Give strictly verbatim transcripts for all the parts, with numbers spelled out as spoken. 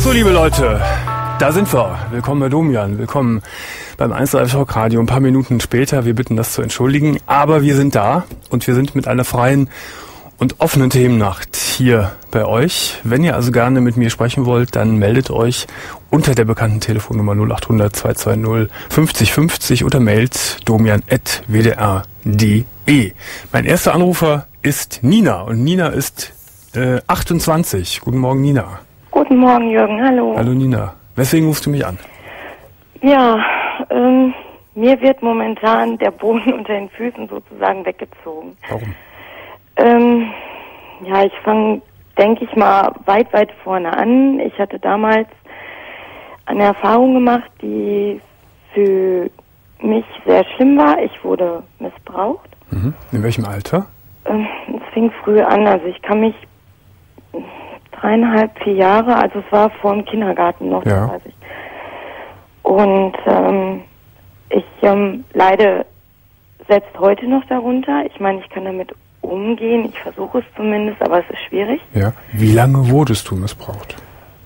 So, liebe Leute, da sind wir. Willkommen bei Domian. Willkommen beim eins Live Talk Radio. Ein paar Minuten später. Wir bitten das zu entschuldigen. Aber wir sind da und wir sind mit einer freien und offenen Themennacht hier bei euch. Wenn ihr also gerne mit mir sprechen wollt, dann meldet euch unter der bekannten Telefonnummer null acht hundert zwei zwei null fünfzig fünfzig oder mailt domian at w d r punkt d e. Mein erster Anrufer ist Nina und Nina ist äh, achtundzwanzig. Guten Morgen, Nina. Guten Morgen, Jürgen. Hallo. Hallo, Nina. Weswegen rufst du mich an? Ja, ähm, mir wird momentan der Boden unter den Füßen sozusagen weggezogen. Warum? Ähm, ja, ich fange, denke ich mal, weit, weit vorne an. Ich hatte damals eine Erfahrung gemacht, die für mich sehr schlimm war. Ich wurde missbraucht. Mhm. In welchem Alter? Ähm, es fing früh an. Also ich kann mich dreieinhalb, vier Jahre, also es war vor dem Kindergarten noch, ja. Das weiß ich. Und ähm, ich ähm, leide selbst heute noch darunter. Ich meine, ich kann damit umgehen, ich versuche es zumindest, aber es ist schwierig. Ja. Wie lange wurdest du missbraucht?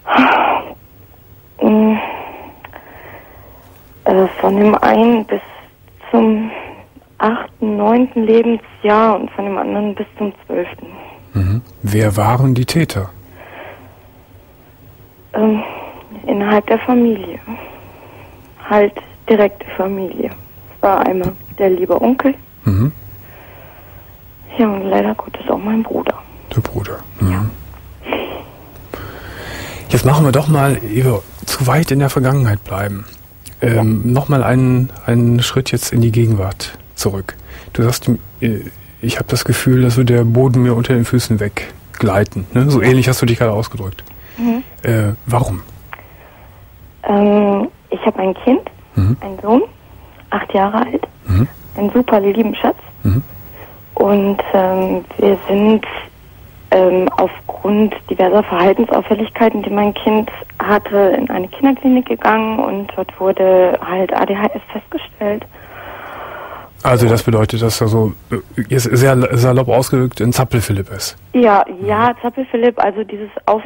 Ähm, äh, von dem einen bis zum achten, neunten Lebensjahr und von dem anderen bis zum zwölften. Mhm. Wer waren die Täter? Ähm, innerhalb der Familie. Halt direkte Familie. Es war einmal der liebe Onkel. Mhm. Ja, und leider Gottes auch mein Bruder. Der Bruder. Mhm. Ja. Jetzt machen wir doch mal, ehe wir zu weit in der Vergangenheit bleiben, ähm, ja. nochmal einen, einen Schritt jetzt in die Gegenwart zurück. Du sagst, ich habe das Gefühl, dass so der Boden mir unter den Füßen weggleiten. Ne? So ja. Ähnlich hast du dich gerade ausgedrückt. Mhm. Äh, warum? Ähm, ich habe ein Kind, mhm. einen Sohn, acht Jahre alt, mhm. einen super lieben Schatz. Mhm. Und ähm, wir sind ähm, aufgrund diverser Verhaltensauffälligkeiten, die mein Kind hatte, in eine Kinderklinik gegangen und dort wurde halt A D H S festgestellt. Also das bedeutet, dass er so sehr salopp ausgedrückt ein Zappel-Philipp ist. Ja, ja, Zappel-Philipp, also dieses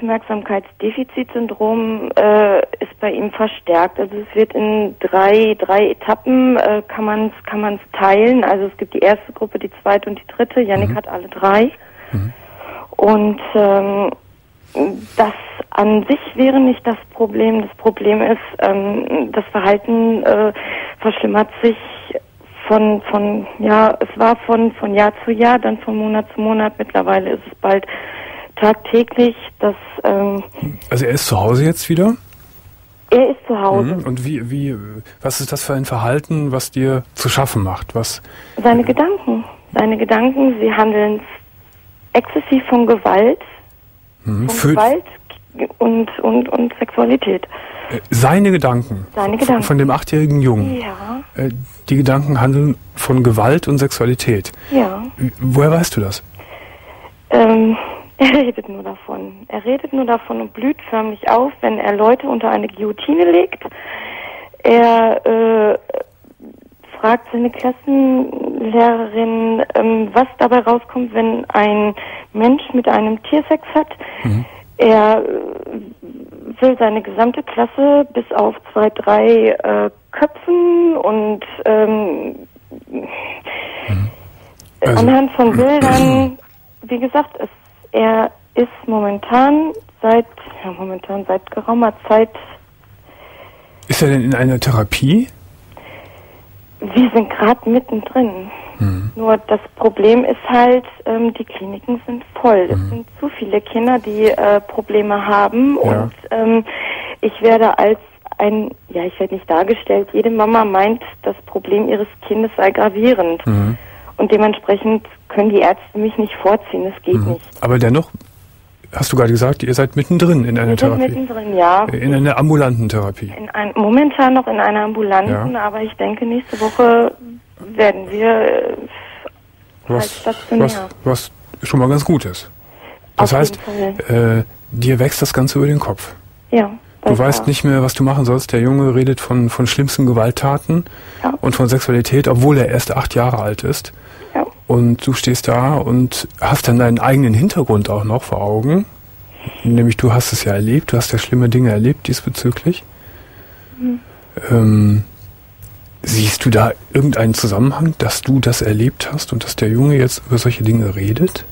Aufmerksamkeitsdefizitsyndrom äh, ist bei ihm verstärkt. Also es wird in drei, drei Etappen, äh, kann man es kann man's teilen. Also es gibt die erste Gruppe, die zweite und die dritte. Yannick mhm. hat alle drei. Mhm. Und ähm, das an sich wäre nicht das Problem. Das Problem ist, ähm, das Verhalten äh, verschlimmert sich Von, von, ja, es war von, von Jahr zu Jahr, dann von Monat zu Monat. Mittlerweile ist es bald tagtäglich, dass, ähm, also er ist zu Hause jetzt wieder? Er ist zu Hause. Mhm. Und wie, wie, was ist das für ein Verhalten, was dir zu schaffen macht? Was? Seine äh, Gedanken. Seine Gedanken, sie handeln exzessiv von Gewalt, mhm. von Gewalt und, und, und Sexualität. Seine Gedanken, Seine Gedanken. Von dem achtjährigen Jungen. Ja. Die Gedanken handeln von Gewalt und Sexualität. Ja. Woher weißt du das? Ähm, er redet nur davon. Er redet nur davon und blüht förmlich auf, wenn er Leute unter eine Guillotine legt. Er äh, fragt seine Klassenlehrerin, ähm, was dabei rauskommt, wenn ein Mensch mit einem Tier Sex hat. Mhm. Er will seine gesamte Klasse bis auf zwei, drei äh, köpfen und ähm, also, anhand von Bildern, wie gesagt, es, er ist momentan seit, ja, momentan seit geraumer Zeit. Ist er denn in einer Therapie? Wir sind gerade mittendrin. Mhm. Nur das Problem ist halt, ähm, die Kliniken sind voll. Mhm. Es sind zu viele Kinder, die äh, Probleme haben. Ja. Und ähm, ich werde als ein, ja, ich werde nicht dargestellt, jede Mama meint, das Problem ihres Kindes sei gravierend. Mhm. Und dementsprechend können die Ärzte mich nicht vorziehen. Das geht mhm. nicht. Aber dennoch, hast du gerade gesagt, ihr seid mittendrin in einer Wir Therapie. Sind mittendrin, ja. In einer ambulanten Therapie. In ein, momentan noch in einer ambulanten, ja. Aber ich denke, nächste Woche werden wir äh, was, halt stationär. Was, was schon mal ganz gut ist. Das Auf heißt, äh, dir wächst das Ganze über den Kopf. Ja. Du weißt auch nicht mehr, was du machen sollst. Der Junge redet von, von schlimmsten Gewalttaten ja. und von Sexualität, obwohl er erst acht Jahre alt ist. Ja. Und du stehst da und hast dann deinen eigenen Hintergrund auch noch vor Augen. nämlich du hast es ja erlebt, du hast ja schlimme Dinge erlebt diesbezüglich. Mhm. Ähm, siehst du da irgendeinen Zusammenhang, dass du das erlebt hast und dass der Junge jetzt über solche Dinge redet?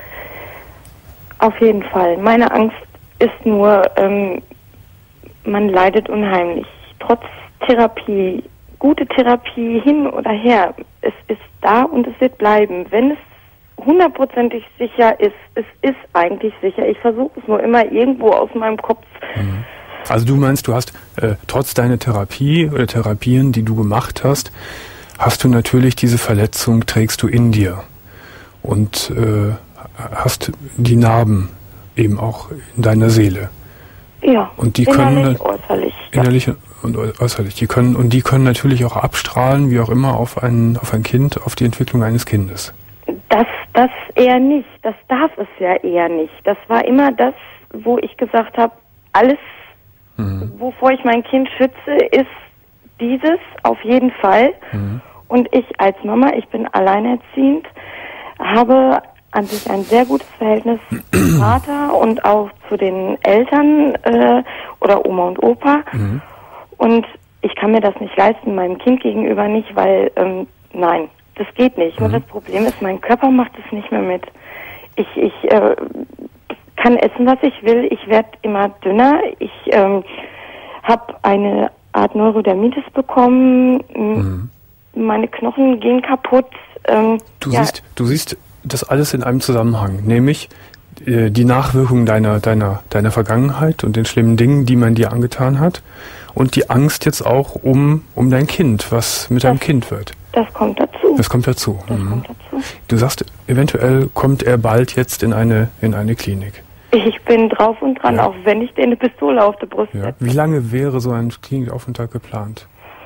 Auf jeden Fall. Meine Angst ist nur, ähm, man leidet unheimlich. Trotz Therapie, gute Therapie hin oder her, es ist da und es wird bleiben. Wenn es hundertprozentig sicher ist, es ist eigentlich sicher. Ich versuche es nur immer irgendwo aus meinem Kopf. Mhm. Also du meinst, du hast äh, trotz deiner Therapie oder Therapien, die du gemacht hast, hast du natürlich diese Verletzung, trägst du in dir und äh, hast die Narben eben auch in deiner Seele. Ja, und die innerlich, können äußerlich. Innerlich ja. und äußerlich. Die können und die können natürlich auch abstrahlen, wie auch immer, auf ein auf ein Kind, auf die Entwicklung eines Kindes. Das, das eher nicht. Das darf es ja eher nicht. Das war immer das, wo ich gesagt habe, alles, mhm. wovor ich mein Kind schütze, ist dieses auf jeden Fall. Mhm. Und ich als Mama, ich bin alleinerziehend, habe an sich ein sehr gutes Verhältnis zum Vater und auch zu den Eltern äh, oder Oma und Opa. Mhm. Und ich kann mir das nicht leisten, meinem Kind gegenüber nicht, weil, ähm, nein, das geht nicht. Mhm. Nur das Problem ist, mein Körper macht es nicht mehr mit. Ich, ich äh, kann essen, was ich will. Ich werde immer dünner. Ich ähm, habe eine Art Neurodermitis bekommen. Mhm. Meine Knochen gehen kaputt. Ähm, du, ja. siehst, du siehst das alles in einem Zusammenhang, nämlich äh, die Nachwirkungen deiner, deiner, deiner Vergangenheit und den schlimmen Dingen, die man dir angetan hat, und die Angst jetzt auch um, um dein Kind, was mit das, deinem Kind wird. Das kommt dazu. Das kommt dazu. Das mhm. kommt dazu. Du sagst, eventuell kommt er bald jetzt in eine, in eine Klinik. Ich bin drauf und dran, ja. auch wenn ich dir eine Pistole auf der Brust ja. hätte. Wie lange wäre so ein Klinikaufenthalt geplant?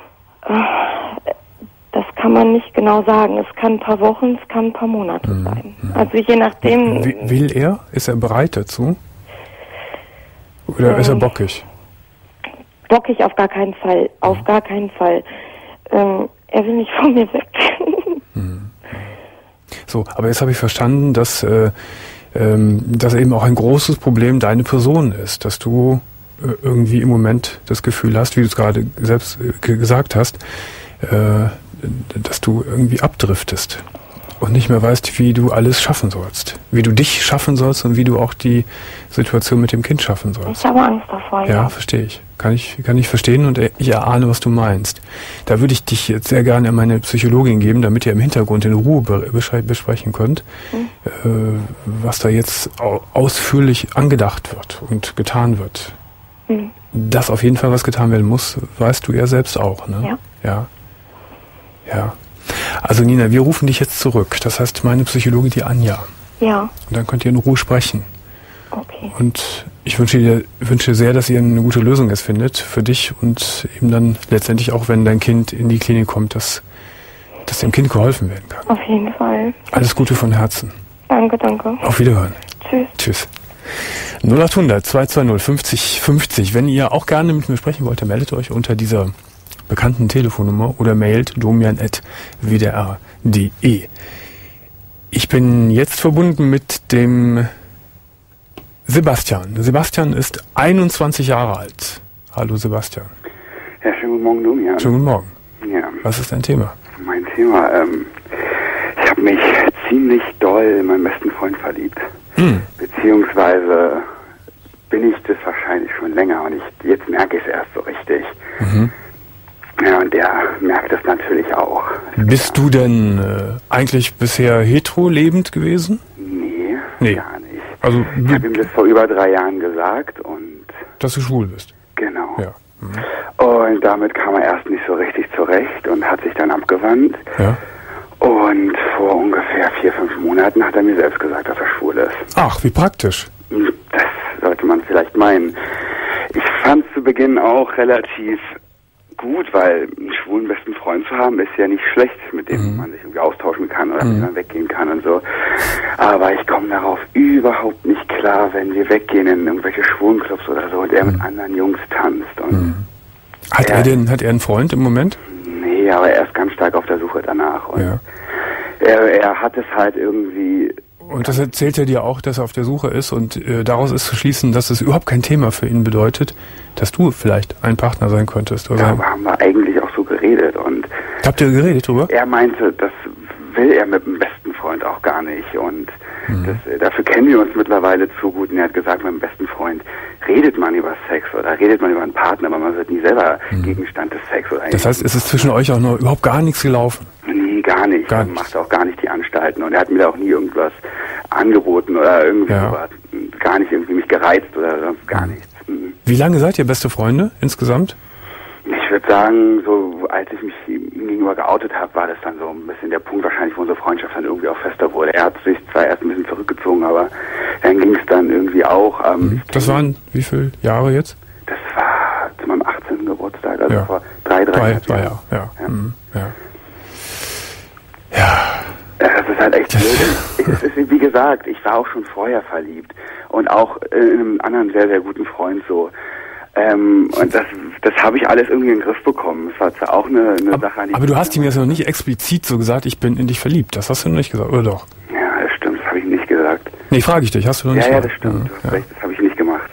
Das kann man nicht genau sagen. Es kann ein paar Wochen, es kann ein paar Monate mhm. sein. Also je nachdem... Will, will er? Ist er bereit dazu? Oder ähm, ist er bockig? Bockig auf gar keinen Fall. Auf mhm. gar keinen Fall. Ähm, er will nicht von mir weg. mhm. So, aber jetzt habe ich verstanden, dass, äh, ähm, dass eben auch ein großes Problem deine Person ist. Dass du äh, irgendwie im Moment das Gefühl hast, wie du es gerade selbst äh, gesagt hast, äh, dass du irgendwie abdriftest und nicht mehr weißt, wie du alles schaffen sollst. Wie du dich schaffen sollst und wie du auch die Situation mit dem Kind schaffen sollst. Ich habe Angst davor, ja. Ja, verstehe ich. Kann ich, kann ich verstehen und ich erahne, was du meinst. Da würde ich dich jetzt sehr gerne an meine Psychologin geben, damit ihr im Hintergrund in Ruhe besprechen könnt, hm. äh, was da jetzt ausführlich angedacht wird und getan wird. Hm. Dass auf jeden Fall was getan werden muss, weißt du ja selbst auch, ne? Ja. Ja. Ja. Also Nina, wir rufen dich jetzt zurück. Das heißt, meine Psychologin, die Anja. Ja. Und dann könnt ihr in Ruhe sprechen. Okay. Und ich wünsche dir wünsche sehr, dass ihr eine gute Lösung jetzt findet für dich und eben dann letztendlich auch, wenn dein Kind in die Klinik kommt, dass, dass dem Kind geholfen werden kann. Auf jeden Fall. Alles Gute von Herzen. Danke, danke. Auf Wiederhören. Tschüss. Tschüss. null acht hundert zwei zwei null fünfzig fünfzig. Wenn ihr auch gerne mit mir sprechen wollt, dann meldet euch unter dieser bekannten Telefonnummer oder mailt domian at w d r punkt d e. Ich bin jetzt verbunden mit dem Sebastian. Sebastian ist einundzwanzig Jahre alt. Hallo Sebastian. Ja, schönen guten Morgen, Domian. Schönen guten Morgen. Ja. Was ist dein Thema? Mein Thema, ähm, ich habe mich ziemlich doll in meinen besten Freund verliebt. Hm. Beziehungsweise bin ich das wahrscheinlich schon länger und ich, jetzt merke ich es erst so richtig. Mhm. Ja, und der merkt es natürlich auch. Bist du denn äh, eigentlich bisher hetero lebend gewesen? Nee, nee. gar nicht. Also, ich habe ihm das vor über drei Jahren gesagt und... Dass du schwul bist? Genau. Ja. Mhm. Und damit kam er erst nicht so richtig zurecht und hat sich dann abgewandt. Ja. Und vor ungefähr vier, fünf Monaten hat er mir selbst gesagt, dass er schwul ist. Ach, wie praktisch. Das sollte man vielleicht meinen. Ich fand es zu Beginn auch relativ gut, weil einen schwulen besten Freund zu haben, ist ja nicht schlecht, mit dem mhm. man sich irgendwie austauschen kann oder mhm. mit dem weggehen kann und so. Aber ich komme darauf überhaupt nicht klar, wenn wir weggehen in irgendwelche Schwulenclubs oder so und er mhm. mit anderen Jungs tanzt. Und mhm. Hat er, er denn, hat er einen Freund im Moment? Nee, aber er ist ganz stark auf der Suche danach. Und ja. er, er hat es halt irgendwie Und das erzählt er dir auch, dass er auf der Suche ist und äh, daraus ist zu schließen, dass es überhaupt kein Thema für ihn bedeutet, dass du vielleicht ein Partner sein könntest. Oder? Darüber haben wir eigentlich auch so geredet und habt ihr geredet drüber? Er meinte, das will er mit dem besten Freund auch gar nicht und mhm. das, äh, dafür kennen wir uns mittlerweile zu gut und er hat gesagt, mit dem besten Freund redet man über Sex oder redet man über einen Partner, aber man wird nie selber mhm. Gegenstand des Sex. Oder das heißt, es ist zwischen euch auch noch überhaupt gar nichts gelaufen? Nee, gar nicht. Gar er macht auch gar nicht die Anstalten und er hat mir da auch nie irgendwas angeboten oder irgendwie ja. sowas. Gar nicht irgendwie mich gereizt oder sonst gar nichts. Mhm. Wie lange seid ihr beste Freunde insgesamt? Ich würde sagen, so als ich mich ihm gegenüber geoutet habe, war das dann so ein bisschen der Punkt wahrscheinlich, wo unsere Freundschaft dann irgendwie auch fester wurde. Er hat sich zwar erst ein bisschen zurückgezogen, aber dann ging es dann irgendwie auch. Ähm, mhm. Das waren wie viele Jahre jetzt? Das war zu meinem achtzehnten Geburtstag, also ja. vor drei, drei, drei, drei Jahre. Ja. Ja. Mhm. Ja. Ja. Das ist halt echt blöd. Es ist, wie gesagt, ich war auch schon vorher verliebt und auch in einem anderen sehr, sehr guten Freund so. Ähm, und das, das habe ich alles irgendwie in den Griff bekommen. Es war zwar auch eine, eine aber, Sache, an die aber du hast ihm jetzt noch nicht explizit so gesagt, ich bin in dich verliebt. Das hast du noch nicht gesagt, oder doch? Ja, das stimmt, das habe ich nicht gesagt. Nee, frage ich dich, hast du noch nicht gesagt? gesagt? Ja, ja, das stimmt, ja, du hast ja. recht, das habe ich nicht gemacht.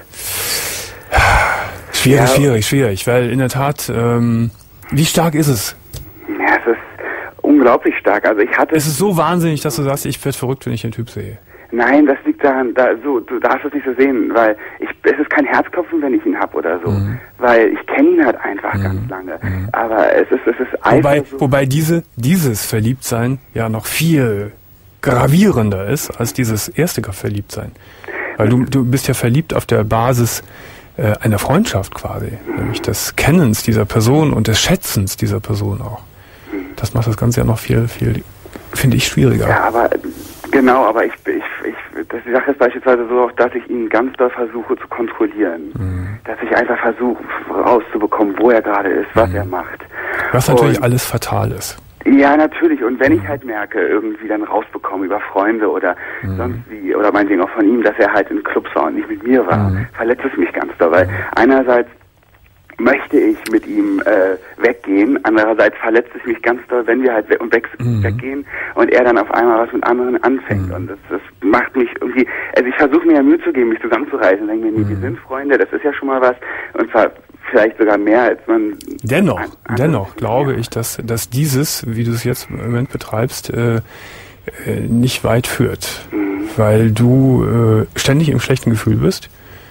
Schwierig, ja. schwierig, schwierig, weil in der Tat, ähm, wie stark ist es? Ja, es ist unglaublich stark. Also ich hatte. Es ist so wahnsinnig, dass du sagst, ich werde verrückt, wenn ich den Typ sehe. Nein, das liegt daran, da, so, du darfst es nicht so sehen, weil ich, es ist kein Herzklopfen, wenn ich ihn hab oder so, mhm. weil ich kenne ihn halt einfach mhm. ganz lange. Mhm. Aber es ist, es ist einfach wobei, so wobei diese, dieses Verliebtsein ja noch viel gravierender ist als dieses erste Verliebtsein, weil du, du bist ja verliebt auf der Basis äh, einer Freundschaft quasi, mhm. nämlich des Kennens dieser Person und des Schätzens dieser Person auch. Mhm. Das macht das Ganze ja noch viel, viel, finde ich, schwieriger. Ja, aber genau, aber ich, ich, ich das, die Sache ist beispielsweise so auch, dass ich ihn ganz doll versuche zu kontrollieren. Mhm. Dass ich einfach versuche rauszubekommen, wo er gerade ist, was mhm. er macht. Was natürlich und, alles fatal ist. Ja, natürlich. Und wenn mhm. ich halt merke, irgendwie dann rausbekomme über Freunde oder mhm. sonst wie, oder meinetwegen auch von ihm, dass er halt in Clubs war und nicht mit mir war, mhm. verletzt es mich ganz doll. Weil mhm. einerseits möchte ich mit ihm äh, weggehen, andererseits verletzt es mich ganz doll, wenn wir halt we weg mhm. weggehen und er dann auf einmal was mit anderen anfängt. Mhm. Und das, das macht mich irgendwie, also ich versuche mir ja Mühe zu geben, mich zusammenzureißen und denke mir, nee, mhm. wir sind Freunde, das ist ja schon mal was und zwar vielleicht sogar mehr, als man... Dennoch, an, an dennoch glaube ich, dass, dass dieses, wie du es jetzt im Moment betreibst, äh, äh, nicht weit führt, mhm. weil du äh, ständig im schlechten Gefühl bist.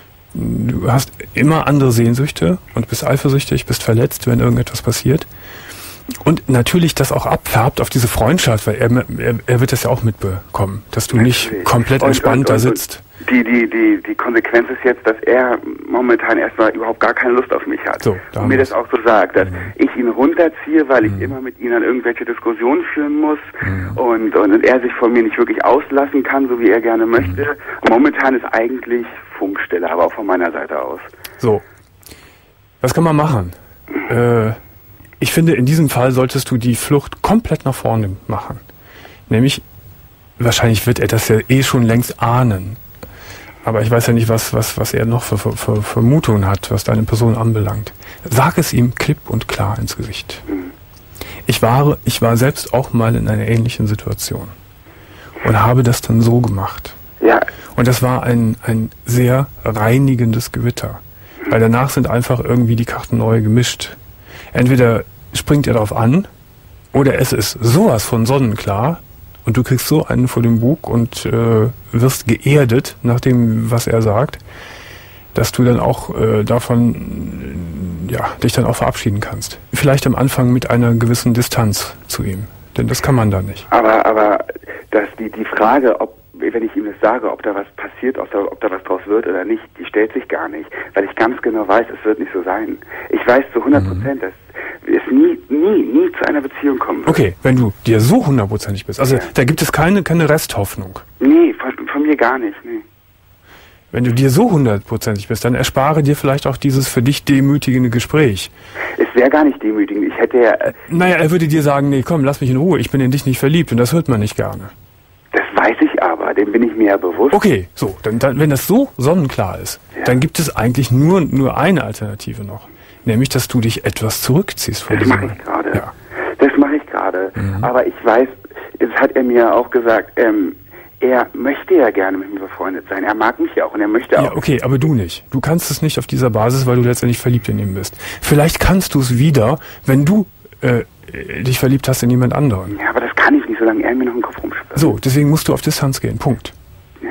Du hast immer andere Sehnsüchte und bist eifersüchtig, bist verletzt, wenn irgendetwas passiert. Und natürlich das auch abfärbt auf diese Freundschaft, weil er, er, er wird das ja auch mitbekommen, dass du nicht komplett und, entspannt und, und, da sitzt. Die, die, die, die Konsequenz ist jetzt, dass er momentan erstmal überhaupt gar keine Lust auf mich hat. So, und mir das auch so sagt, dass mhm. ich ihn runterziehe, weil ich mhm. immer mit ihm dann irgendwelche Diskussionen führen muss mhm. und, und, und er sich von mir nicht wirklich auslassen kann, so wie er gerne möchte. Mhm. Momentan ist eigentlich Funkstille, aber auch von meiner Seite aus. So, was kann man machen? Mhm. Äh, ich finde, in diesem Fall solltest du die Flucht komplett nach vorne machen. Nämlich, wahrscheinlich wird er das ja eh schon längst ahnen. Aber ich weiß ja nicht, was, was, was er noch für, für, für Vermutungen hat, was deine Person anbelangt. Sag es ihm klipp und klar ins Gesicht. Ich war, ich war selbst auch mal in einer ähnlichen Situation und habe das dann so gemacht. Ja. Und das war ein, ein sehr reinigendes Gewitter. Weil danach sind einfach irgendwie die Karten neu gemischt. Entweder springt er darauf an, oder es ist sowas von sonnenklar, und du kriegst so einen vor dem Bug und äh, wirst geerdet nach dem, was er sagt, dass du dann auch äh, davon, äh, ja, dich dann auch verabschieden kannst. Vielleicht am Anfang mit einer gewissen Distanz zu ihm, denn das kann man da nicht. Aber, aber, dass die, die Frage, ob, wenn ich ihm das sage, ob da was passiert, ob da, ob da was draus wird oder nicht, die stellt sich gar nicht, weil ich ganz genau weiß, es wird nicht so sein. Ich weiß zu hundert Prozent, mhm. dass es nie, nie, nie zu einer Beziehung kommen wird. Okay, wenn du dir so hundertprozentig bist, also ja. da gibt es keine, keine Resthoffnung. Nee, von, von mir gar nicht, nee. Wenn du dir so hundertprozentig bist, dann erspare dir vielleicht auch dieses für dich demütigende Gespräch. Es wäre gar nicht demütigend, ich hätte ja... Äh, naja, er würde dir sagen, nee, komm, lass mich in Ruhe, ich bin in dich nicht verliebt, und das hört man nicht gerne. Das weiß ich aber, dem bin ich mir ja bewusst. Okay, so, dann, dann, wenn das so sonnenklar ist, ja. dann gibt es eigentlich nur, nur eine Alternative noch. Nämlich, dass du dich etwas zurückziehst von Das diesem... mache ich gerade. Ja. Das mache ich gerade. Mhm. Aber ich weiß, das hat er mir auch gesagt, ähm, er möchte ja gerne mit mir befreundet sein. Er mag mich ja auch und er möchte auch. Ja, okay, aber du nicht. Du kannst es nicht auf dieser Basis, weil du letztendlich verliebt in ihn bist. Vielleicht kannst du es wieder, wenn du äh, dich verliebt hast in jemand anderen. Ja, aber das kann ich nicht, solange er mir noch im Kopf rumschwirrt. So, deswegen musst du auf Distanz gehen. Punkt. Ja.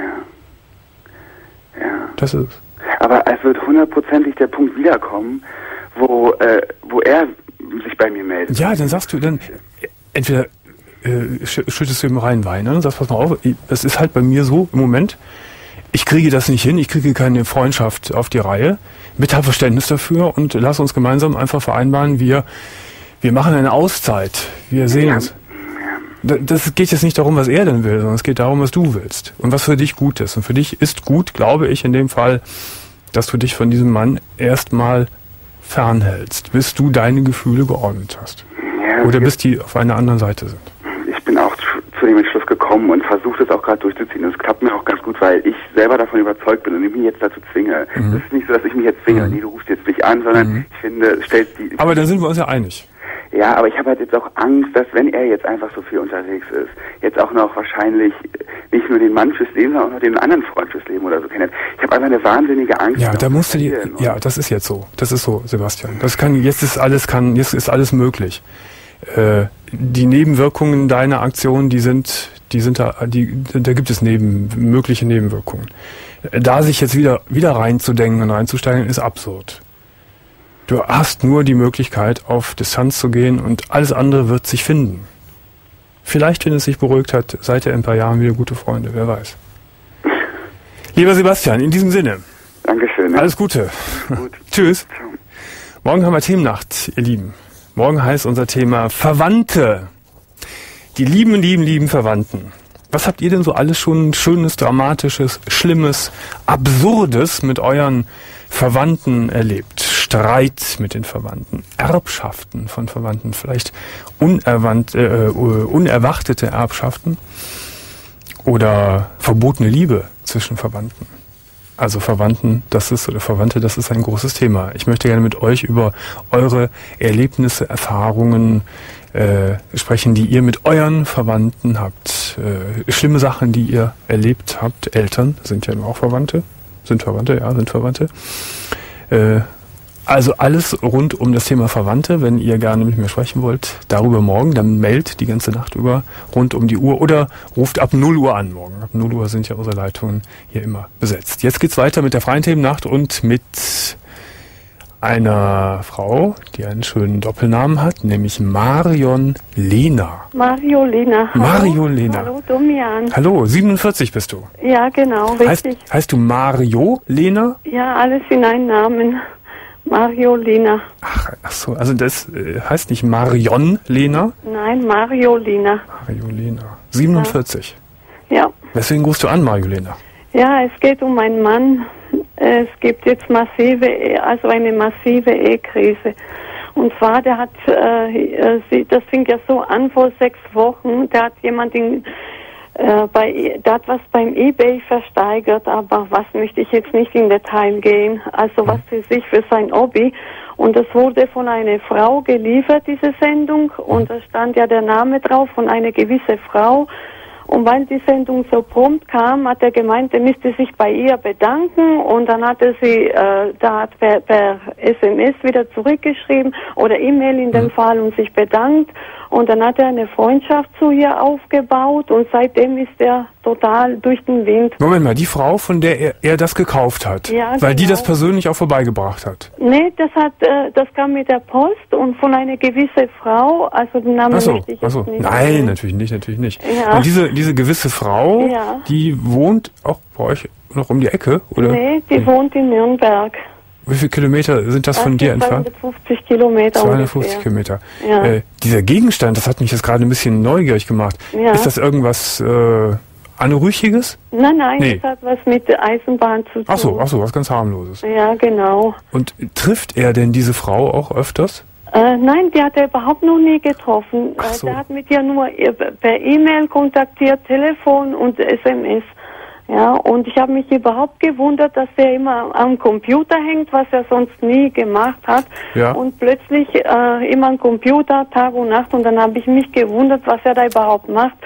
Ja. Das ist es. Aber es wird hundertprozentig der Punkt wiederkommen, wo, äh, wo er sich bei mir meldet. Ja, dann sagst du dann, entweder äh, schüttest du ihm rein Wein, ne? Und sagst, pass mal auf, das ist halt bei mir so im Moment, ich kriege das nicht hin, ich kriege keine Freundschaft auf die Reihe, bitte hab Verständnis dafür und lass uns gemeinsam einfach vereinbaren, wir, wir machen eine Auszeit, wir sehen Ja. uns. Das geht jetzt nicht darum, was er denn will, sondern es geht darum, was du willst und was für dich gut ist. Und für dich ist gut, glaube ich, in dem Fall, dass du dich von diesem Mann erstmal fernhältst, bis du deine Gefühle geordnet hast. Ja, Oder jetzt- bis die auf einer anderen Seite sind. Ich bin auch zu, zu dem Entschluss gekommen und versuche das auch gerade durchzuziehen. Das klappt mir auch ganz gut, weil ich selber davon überzeugt bin und ich mich jetzt dazu zwinge. Mhm. Das ist nicht so, dass ich mich jetzt zwinge, Mhm. nee, du rufst jetzt nicht an, sondern Mhm. ich finde, es stellt die... Aber da sind wir uns ja einig. Ja, aber ich habe halt jetzt auch Angst, dass wenn er jetzt einfach so viel unterwegs ist, jetzt auch noch wahrscheinlich nicht nur den Mann fürs Leben, sondern auch noch den anderen Freund fürs Leben oder so kennenlernt. Ich habe einfach eine wahnsinnige Angst. Ja, ihn da auch musst zu du die, verlieren. ja, das ist jetzt so. Das ist so, Sebastian. Das kann, jetzt ist alles, kann, jetzt ist alles möglich. Äh, die Nebenwirkungen deiner Aktion, die sind, die sind da, die, da gibt es neben, mögliche Nebenwirkungen. Da sich jetzt wieder, wieder reinzudenken und reinzusteigen, ist absurd. Du hast nur die Möglichkeit, auf Distanz zu gehen und alles andere wird sich finden. Vielleicht, wenn es sich beruhigt hat, seid ihr in ein paar Jahren wieder gute Freunde, wer weiß. Lieber Sebastian, in diesem Sinne, Dankeschön. Ne? alles Gute. Gut. Tschüss. Ciao. Morgen haben wir Themennacht, ihr Lieben. Morgen heißt unser Thema Verwandte. Die lieben, lieben, lieben Verwandten. Was habt ihr denn so alles schon Schönes, Dramatisches, Schlimmes, Absurdes mit euren Verwandten erlebt? Streit mit den Verwandten, Erbschaften von Verwandten, vielleicht unerwandt, äh, unerwartete Erbschaften oder verbotene Liebe zwischen Verwandten. Also Verwandten, das ist, oder Verwandte, das ist ein großes Thema. Ich möchte gerne mit euch über eure Erlebnisse, Erfahrungen äh, sprechen, die ihr mit euren Verwandten habt. Äh, schlimme Sachen, die ihr erlebt habt. Eltern sind ja auch Verwandte. Sind Verwandte, ja, sind Verwandte. Äh, also alles rund um das Thema Verwandte. Wenn ihr gerne mit mir sprechen wollt, darüber morgen, dann meldet die ganze Nacht über rund um die Uhr oder ruft ab null Uhr an morgen. Ab null Uhr sind ja unsere Leitungen hier immer besetzt. Jetzt geht's weiter mit der freien Themennacht und mit einer Frau, die einen schönen Doppelnamen hat, nämlich Marion Lehner. Mario Lena. Hallo. Mario Lehner. Hallo, Domian. Hallo, siebenundvierzig bist du. Ja, genau, Heißt, richtig. heißt du Mario Lehner? Ja, alles in einen Namen. Mario Lena. Ach, ach so, also das äh, heißt nicht Marion Lehner? Nein, Mario Lena. Mario Lehner. siebenundvierzig. Ja. Weswegen rufst du an, Mario Lehner? Ja, es geht um einen Mann. Es gibt jetzt massive, also eine massive Ehekrise. Und zwar, der hat, äh, sie, das fing ja so an vor sechs Wochen, der hat jemanden, äh, bei, der hat was beim eBay versteigert, aber was möchte ich jetzt nicht in Detail gehen, also was für sich, für sein Hobby. Und es wurde von einer Frau geliefert, diese Sendung, und da stand ja der Name drauf von einer gewissen Frau. Und weil die Sendung so prompt kam, hat er gemeint, er müsste sich bei ihr bedanken. Und dann hat er sie, äh, da hat per, per S M S wieder zurückgeschrieben oder E-Mail in dem Mhm. Fall und sich bedankt. Und dann hat er eine Freundschaft zu ihr aufgebaut und seitdem ist er total durch den Wind. Moment mal, die Frau, von der er, er das gekauft hat, Ja, weil die genau. das persönlich auch vorbeigebracht hat. Nee, das hat, äh, das kam mit der Post und von einer gewissen Frau, also den Namen Ach so, möchte ich ach jetzt so. nicht Nein, nennen. natürlich nicht, natürlich nicht. Ja. Und diese, diese gewisse Frau, Ja. die wohnt auch bei euch noch um die Ecke, oder? Nee, die wohnt in Nürnberg. Wie viele Kilometer sind das von dir entfernt? zweihundertfünfzig Kilometer zweihundertfünfzig ungefähr. Kilometer. Ja. Äh, dieser Gegenstand, das hat mich jetzt gerade ein bisschen neugierig gemacht. Ja. Ist das irgendwas äh, Anrüchiges? Nein, nein, Nee. das hat was mit der Eisenbahn zu tun. Ach so, ach so, was ganz harmloses. Ja, genau. Und trifft er denn diese Frau auch öfters? Äh, nein, die hat er überhaupt noch nie getroffen. Ach Äh, so. Der hat mit ihr nur ihr per E-Mail kontaktiert, Telefon und S M S. Ja, und ich habe mich überhaupt gewundert, dass er immer am Computer hängt, was er sonst nie gemacht hat. Ja. Und plötzlich äh, immer am Computer, Tag und Nacht. Und dann habe ich mich gewundert, was er da überhaupt macht.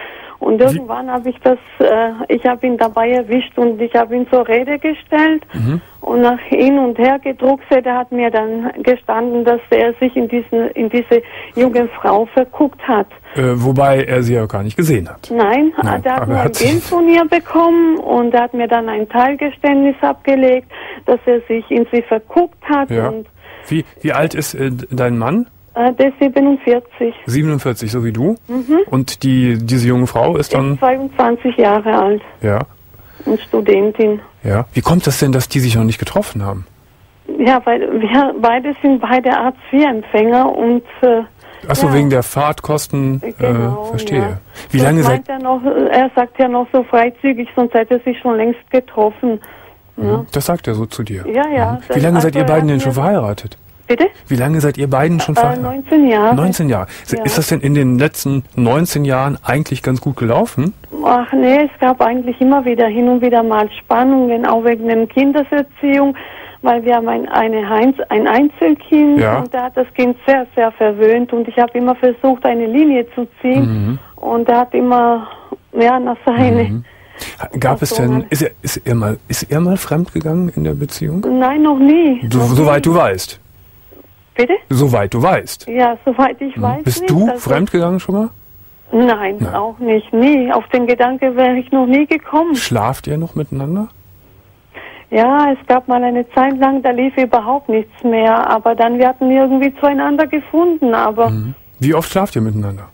Und irgendwann habe ich das, äh, ich habe ihn dabei erwischt und ich habe ihn zur Rede gestellt Mhm. und nach hin und her gedruckset. Er hat mir dann gestanden, dass er sich in diesen, in diese junge Frau verguckt hat. Äh, wobei er sie ja gar nicht gesehen hat. Nein, Nein, der hat aber nur er ein hat sich- Bild von ihr bekommen und er hat mir dann ein Teilgeständnis abgelegt, dass er sich in sie verguckt hat. Ja. Und Wie, wie alt ist äh, dein Mann? äh, der ist siebenundvierzig, siebenundvierzig, so wie du. Mhm. Und die, diese junge Frau ist dann, ist zweiundzwanzig Jahre alt ja, und Studentin. ja. Wie kommt das denn, dass die sich noch nicht getroffen haben? Ja, weil wir beide sind beide Hartz vier Empfänger und äh, Achso, ja. wegen der Fahrtkosten, Genau, äh, verstehe. ja. Wie Das lange meint seid, er noch, er sagt ja noch so freizügig, sonst hätte er sich schon längst getroffen. Ja, das sagt er so zu dir. ja. ja. Wie lange seid Also ihr er beiden hat denn schon mir- verheiratet? Bitte? Wie lange seid ihr beiden schon Äh, verheiratet? neunzehn Jahre. neunzehn Jahre. Ja. Ist das denn in den letzten neunzehn Jahren eigentlich ganz gut gelaufen? Ach nee, es gab eigentlich immer wieder hin und wieder mal Spannungen, auch wegen der Kindeserziehung, weil wir haben ein, eine Heinz, ein Einzelkind Ja. und da hat das Kind sehr, sehr verwöhnt und ich habe immer versucht, eine Linie zu ziehen Mhm. und er hat immer, ja, nach seine... Mhm. Gab es so denn, mal. ist er, ist er mal, ist er mal fremdgegangen in der Beziehung? Nein, noch nie. So, noch soweit nie. du weißt. Bitte? Soweit du weißt. Ja, soweit ich weiß Bist nicht. du also- fremdgegangen schon mal? Nein, Nein. auch nicht. Nie. Auf den Gedanke wäre ich noch nie gekommen. Schlaft ihr noch miteinander? Ja, es gab mal eine Zeit lang, da lief überhaupt nichts mehr. Aber dann, wir hatten irgendwie zueinander gefunden. Aber Mhm. Wie oft schlaft ihr miteinander?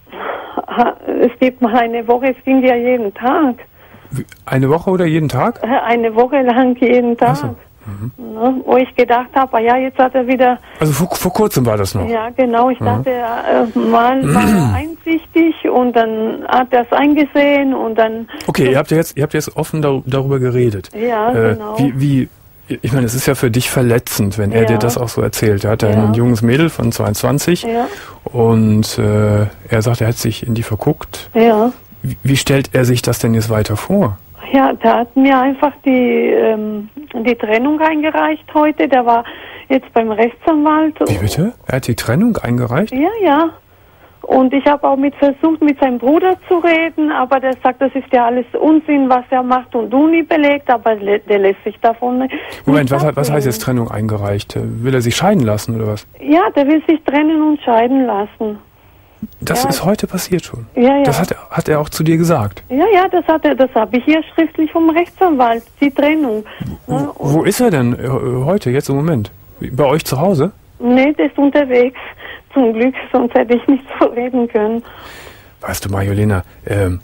ha, es gibt mal eine Woche, es ging ja jeden Tag. Wie- Eine Woche oder jeden Tag? Äh, Eine Woche lang jeden Tag. Ach so. Ne, wo ich gedacht habe, ah ja, jetzt hat er wieder, Also vor, vor kurzem war das noch. ja genau, ich dachte, äh, mal war er einsichtig und dann hat er es eingesehen und dann, Okay, ihr habt ja jetzt, ihr habt jetzt offen dar darüber geredet. ja, Äh, genau. Wie, wie, ich meine, es ist ja für dich verletzend, wenn er Ja. dir das auch so erzählt. Er hat ja Ja. ein junges Mädel von zweiundzwanzig Ja, und äh, er sagt, er hat sich in die verguckt. ja. Wie, wie stellt er sich das denn jetzt weiter vor? Ja, der hat mir einfach die, ähm, die Trennung eingereicht heute. Der war jetzt beim Rechtsanwalt. Wie bitte? Er hat die Trennung eingereicht? Ja, ja. Und ich habe auch mit versucht, mit seinem Bruder zu reden, aber der sagt, das ist ja alles Unsinn, was er macht und Uni belegt, aber le- der lässt sich davon nicht Moment, was, hat- was heißt abbringen. jetzt Trennung eingereicht? Äh, Will er sich scheiden lassen oder was? Ja, der will sich trennen und scheiden lassen. Das Ja. ist heute passiert schon. Ja, ja. Das hat, er- hat er auch zu dir gesagt. Ja, ja, das hat er, das habe ich hier schriftlich vom Rechtsanwalt, die Trennung. Ne? Wo ist er denn äh, heute, jetzt im Moment? Bei euch zu Hause? Nee, der ist unterwegs. Zum Glück, sonst hätte ich nicht so reden können. Weißt du, Marjolina, ähm,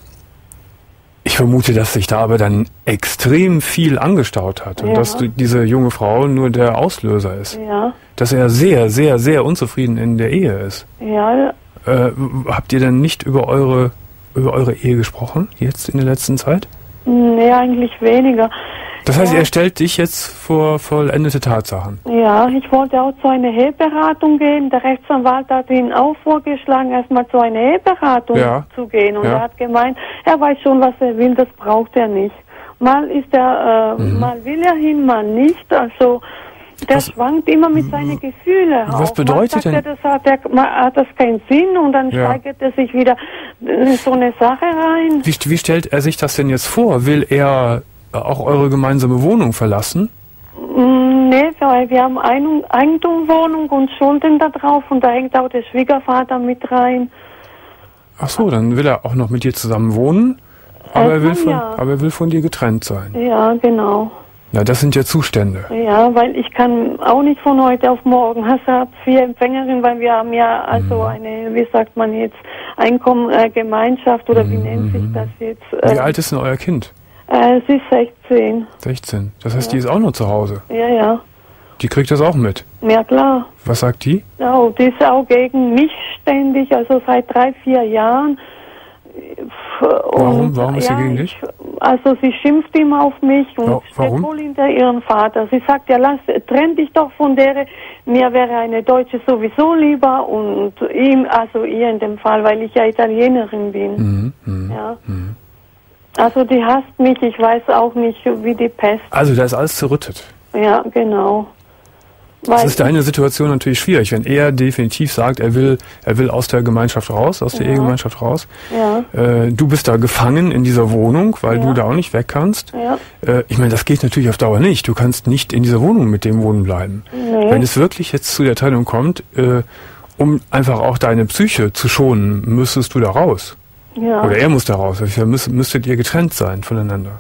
ich vermute, dass sich da aber dann extrem viel angestaut hat und Ja. dass du, diese junge Frau nur der Auslöser ist. Ja, Dass er sehr, sehr, sehr unzufrieden in der Ehe ist. ja, Äh, habt ihr denn nicht über eure, über eure Ehe gesprochen, jetzt in der letzten Zeit? nee, eigentlich weniger. Das heißt, Ja. er stellt dich jetzt vor vollendete Tatsachen. Ja, ich wollte auch zu einer Eheberatung gehen. Der Rechtsanwalt hat ihn auch vorgeschlagen, erstmal zu einer Eheberatung Ja. zu gehen. Und Ja. er hat gemeint, er weiß schon, was er will, das braucht er nicht. Mal ist er, äh, Mhm. mal will er hin, mal nicht. Also der Was- schwankt immer mit seinen Gefühlen. Was auch. bedeutet mal sagt denn- Er, das hat, er, mal hat das keinen Sinn und dann Ja. steigert er sich wieder in so eine Sache rein. Wie, wie stellt er sich das denn jetzt vor? Will er auch eure gemeinsame Wohnung verlassen? Mm, Nee, weil wir haben Ein Eigentumswohnung und Schulden da drauf und da hängt auch der Schwiegervater mit rein. Ach so, dann will er auch noch mit dir zusammen wohnen, aber, Äh, er, will kann von, ja. aber er will von dir getrennt sein. Ja, genau. Na, das sind ja Zustände. Ja, weil ich kann auch nicht von heute auf morgen. Hast du vier Empfängerin, weil wir haben ja also eine, wie sagt man jetzt, Einkommengemeinschaft äh, Gemeinschaft oder wie nennt sich das jetzt? Wie Äh, alt ist denn euer Kind? äh, sie ist sechzehn. sechzehn. Das heißt, die ist auch noch zu Hause. Ja, ja. Die kriegt das auch mit. Ja, klar. Was sagt die? Ja, die ist auch gegen mich ständig, also seit drei, vier Jahren. Warum? Und, Warum ist sie ja, gegen dich? Ich, also sie schimpft immer auf mich und Ja, warum? steht wohl hinter ihren Vater. Sie sagt, ja, lass, trenn dich doch von der. Mir wäre eine Deutsche sowieso lieber und ihm, also ihr in dem Fall, weil ich ja Italienerin bin. Mhm, mhm. Ja. Also die hasst mich, ich weiß auch nicht, wie die Pest. Also, da ist alles zerrüttet. Ja, genau. Das ist deine Situation natürlich schwierig, wenn er definitiv sagt, er will, er will aus der Gemeinschaft raus, aus der ja. Ehegemeinschaft raus. Ja. Äh, du bist da gefangen in dieser Wohnung, weil ja. du da auch nicht weg kannst. Ja. Äh, ich meine, das geht natürlich auf Dauer nicht. Du kannst nicht in dieser Wohnung mit dem wohnen bleiben. Nee. Wenn es wirklich jetzt zu der Teilung kommt, äh, um einfach auch deine Psyche zu schonen, müsstest du da raus. Ja. Oder er muss da raus. Dafür müsst, müsstet ihr getrennt sein voneinander.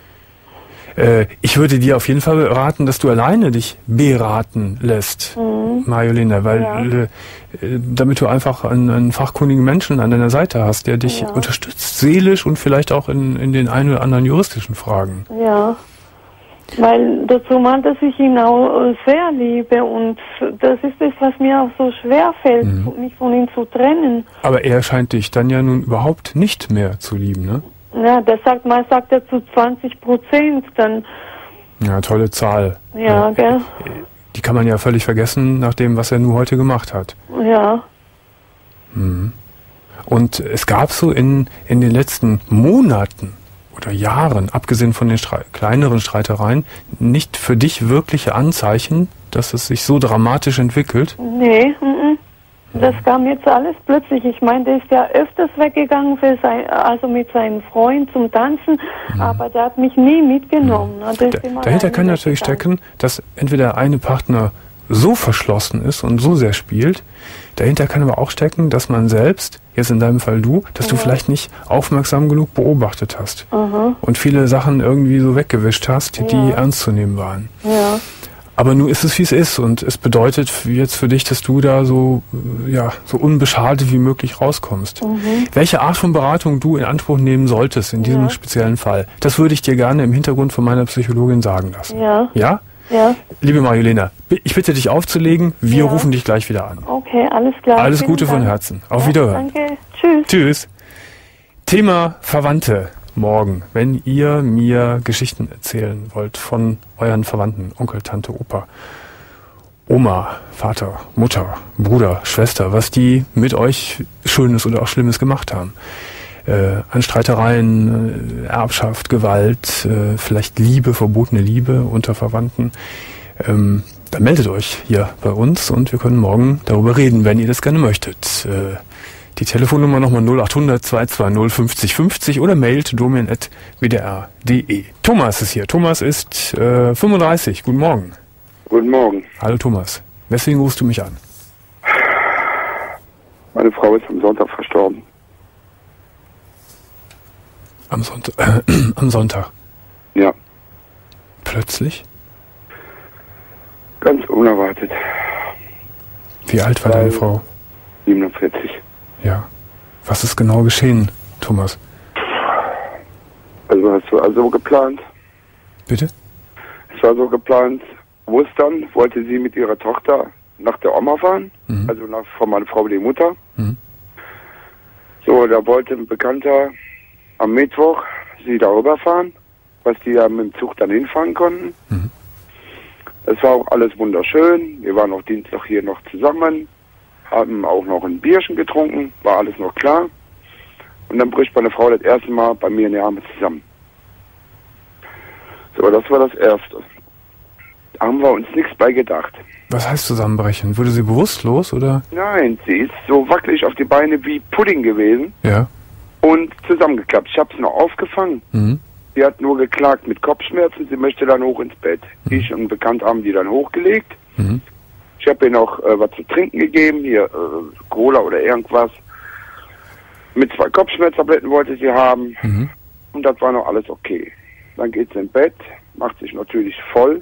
Ich würde dir auf jeden Fall raten, dass du alleine dich beraten lässt, mhm. Marjolina, weil ja. äh, damit du einfach einen, einen fachkundigen Menschen an deiner Seite hast, der dich ja. unterstützt, seelisch und vielleicht auch in, in den ein oder anderen juristischen Fragen. Ja, weil dazu mal, dass ich ihn auch sehr liebe und das ist das, was mir auch so schwer fällt, mhm. mich von ihm zu trennen. Aber er scheint dich dann ja nun überhaupt nicht mehr zu lieben, ne? Ja, das sagt mal, sagt er zu zwanzig Prozent dann. Ja, tolle Zahl. Ja, gell? Die kann man ja völlig vergessen, nach dem, was er nur heute gemacht hat. Ja. Mhm. Und es gab so in, in den letzten Monaten oder Jahren, abgesehen von den Stre- kleineren Streitereien, nicht für dich wirkliche Anzeichen, dass es sich so dramatisch entwickelt? Nee, m-m. Das kam jetzt alles plötzlich. Ich meine, der ist ja öfters weggegangen, für sein, also mit seinem Freund zum Tanzen, mhm. aber der hat mich nie mitgenommen. Mhm. Da, dahinter kann natürlich stecken, dass entweder eine Partner so verschlossen ist und so sehr spielt, dahinter kann aber auch stecken, dass man selbst, jetzt in deinem Fall du, dass ja. du vielleicht nicht aufmerksam genug beobachtet hast mhm. und viele Sachen irgendwie so weggewischt hast, die ja. ernst zu nehmen waren. Ja. Aber nun ist es, wie es ist, und es bedeutet jetzt für dich, dass du da so, ja, so unbeschadet wie möglich rauskommst. Mhm. Welche Art von Beratung du in Anspruch nehmen solltest in diesem ja. speziellen Fall, das würde ich dir gerne im Hintergrund von meiner Psychologin sagen lassen. Ja? Ja? Ja. Liebe Marjolina, ich bitte dich aufzulegen, wir ja. rufen dich gleich wieder an. Okay, alles klar. Alles Vielen Gute Dank. von Herzen. Auf ja, Wiederhören. Danke. Tschüss. Tschüss. Thema Verwandte. Morgen, wenn ihr mir Geschichten erzählen wollt von euren Verwandten, Onkel, Tante, Opa, Oma, Vater, Mutter, Bruder, Schwester, was die mit euch Schönes oder auch Schlimmes gemacht haben. Äh, an Streitereien, äh, Erbschaft, Gewalt, äh, vielleicht Liebe, verbotene Liebe unter Verwandten. Ähm, dann meldet euch hier bei uns und wir können morgen darüber reden, wenn ihr das gerne möchtet. Äh, Die Telefonnummer nochmal null acht hundert zwei zwei null fünfzig fünfzig oder mailt domian at w d r punkt d e. Thomas ist hier. Thomas ist äh, fünfunddreißig. Guten Morgen. Guten Morgen. Hallo Thomas. Weswegen rufst du mich an? Meine Frau ist am Sonntag verstorben. Am Sonntag? Äh, am Sonntag? Ja. Plötzlich? Ganz unerwartet. Wie alt war deine Frau? siebenundvierzig. Ja. Was ist genau geschehen, Thomas? Also es war so geplant. Bitte? Es war so geplant. Ostern wollte sie mit ihrer Tochter nach der Oma fahren. Mhm. Also nach, von meiner Frau, die Mutter. Mhm. So, da wollte ein Bekannter am Mittwoch sie darüber fahren, was die ja mit dem Zug dann hinfahren konnten. Mhm. Das war auch alles wunderschön. Wir waren auch Dienstag hier noch zusammen. Haben auch noch ein Bierchen getrunken, war alles noch klar. Und dann bricht meine Frau das erste Mal bei mir in die Arme zusammen. So, das war das Erste. Da haben wir uns nichts bei gedacht. Was heißt zusammenbrechen? Wurde sie bewusstlos, oder? Nein, sie ist so wackelig auf die Beine wie Pudding gewesen. Ja. Und zusammengeklappt. Ich habe es noch aufgefangen. Mhm. Sie hat nur geklagt mit Kopfschmerzen, sie möchte dann hoch ins Bett. Mhm. Ich und ein Bekannter haben die dann hochgelegt. Mhm. Ich habe ihr noch äh, was zu trinken gegeben, hier äh, Cola oder irgendwas. Mit zwei Kopfschmerztabletten wollte sie haben. Mhm. Und das war noch alles okay. Dann geht sie ins Bett, macht sich natürlich voll.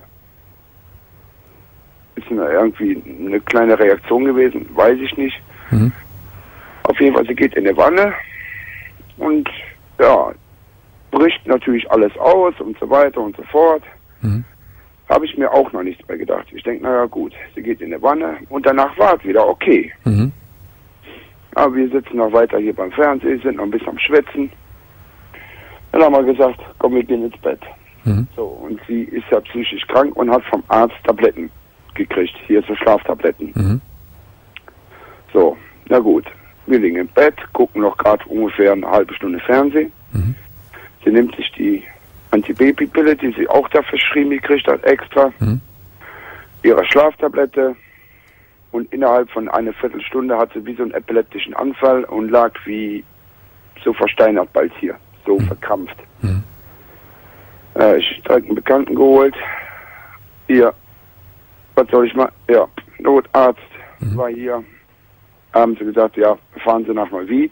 Ist eine, irgendwie eine kleine Reaktion gewesen, weiß ich nicht. Mhm. Auf jeden Fall, sie geht in die Wanne und ja, bricht natürlich alles aus und so weiter und so fort. Mhm. Habe ich mir auch noch nichts mehr gedacht. Ich denke, naja gut, sie geht in die Wanne und danach war es wieder okay. Mhm. Aber wir sitzen noch weiter hier beim Fernsehen, sind noch ein bisschen am Schwätzen. Dann haben wir gesagt, komm, wir gehen ins Bett. Mhm. So, und sie ist ja psychisch krank und hat vom Arzt Tabletten gekriegt, hier so Schlaftabletten. Mhm. So, na gut, wir liegen im Bett, gucken noch gerade ungefähr eine halbe Stunde Fernsehen. Mhm. Sie nimmt sich die Antibabypille, die sie auch da verschrieben gekriegt hat, extra. Mhm. ihre Schlaftablette und innerhalb von einer Viertelstunde hat sie wie so einen epileptischen Anfall und lag wie so versteinert bald hier, so mhm. verkrampft. Mhm. Äh, ich direkt einen Bekannten geholt. Hier, was soll ich mal? Ja, Notarzt mhm. war hier. Haben sie gesagt, ja, fahren Sie nach Neuwied.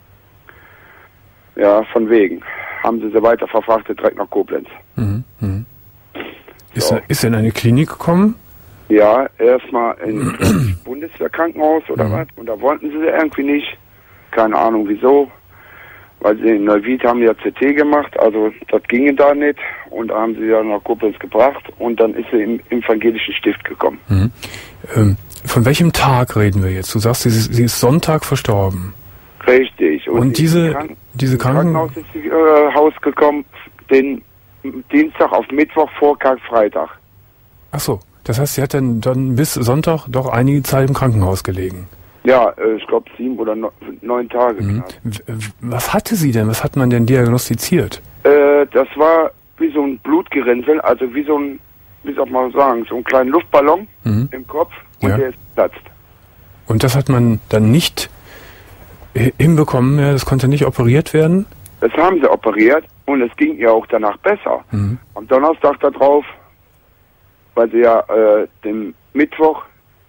Ja, von wegen. Haben sie sie weiter verfrachtet, direkt nach Koblenz. Mhm. Mhm. Ist, so. er, ist er in eine Klinik gekommen? Ja, erstmal in Bundeswehrkrankenhaus oder mhm. was. Und da wollten sie irgendwie nicht. Keine Ahnung wieso. Weil sie in Neuwied haben ja C T gemacht, also das ginge da nicht. Und da haben sie ja nach Koblenz gebracht und dann ist sie im evangelischen Stift gekommen. Mhm. Ähm, von welchem Tag reden wir jetzt? Du sagst, sie ist, sie ist Sonntag verstorben. Richtig. Und, und diese, Kranken diese Kranken Krankenhaus ist sie äh, Haus gekommen, den Dienstag auf Mittwoch vor Karfreitag. Ach so, das heißt, sie hat dann, dann bis Sonntag doch einige Zeit im Krankenhaus gelegen. Ja, äh, ich glaube sieben oder no, neun Tage. Mhm. Was hatte sie denn? Was hat man denn diagnostiziert? Äh, das war wie so ein Blutgerinnsel, also wie so ein, wie soll man sagen, so ein kleiner Luftballon mhm. im Kopf und ja. der ist platzt. Und das hat man dann nicht hinbekommen, ja, das konnte nicht operiert werden? Das haben sie operiert und es ging ihr auch danach besser. Mhm. Am Donnerstag darauf, weil sie ja äh, den Mittwoch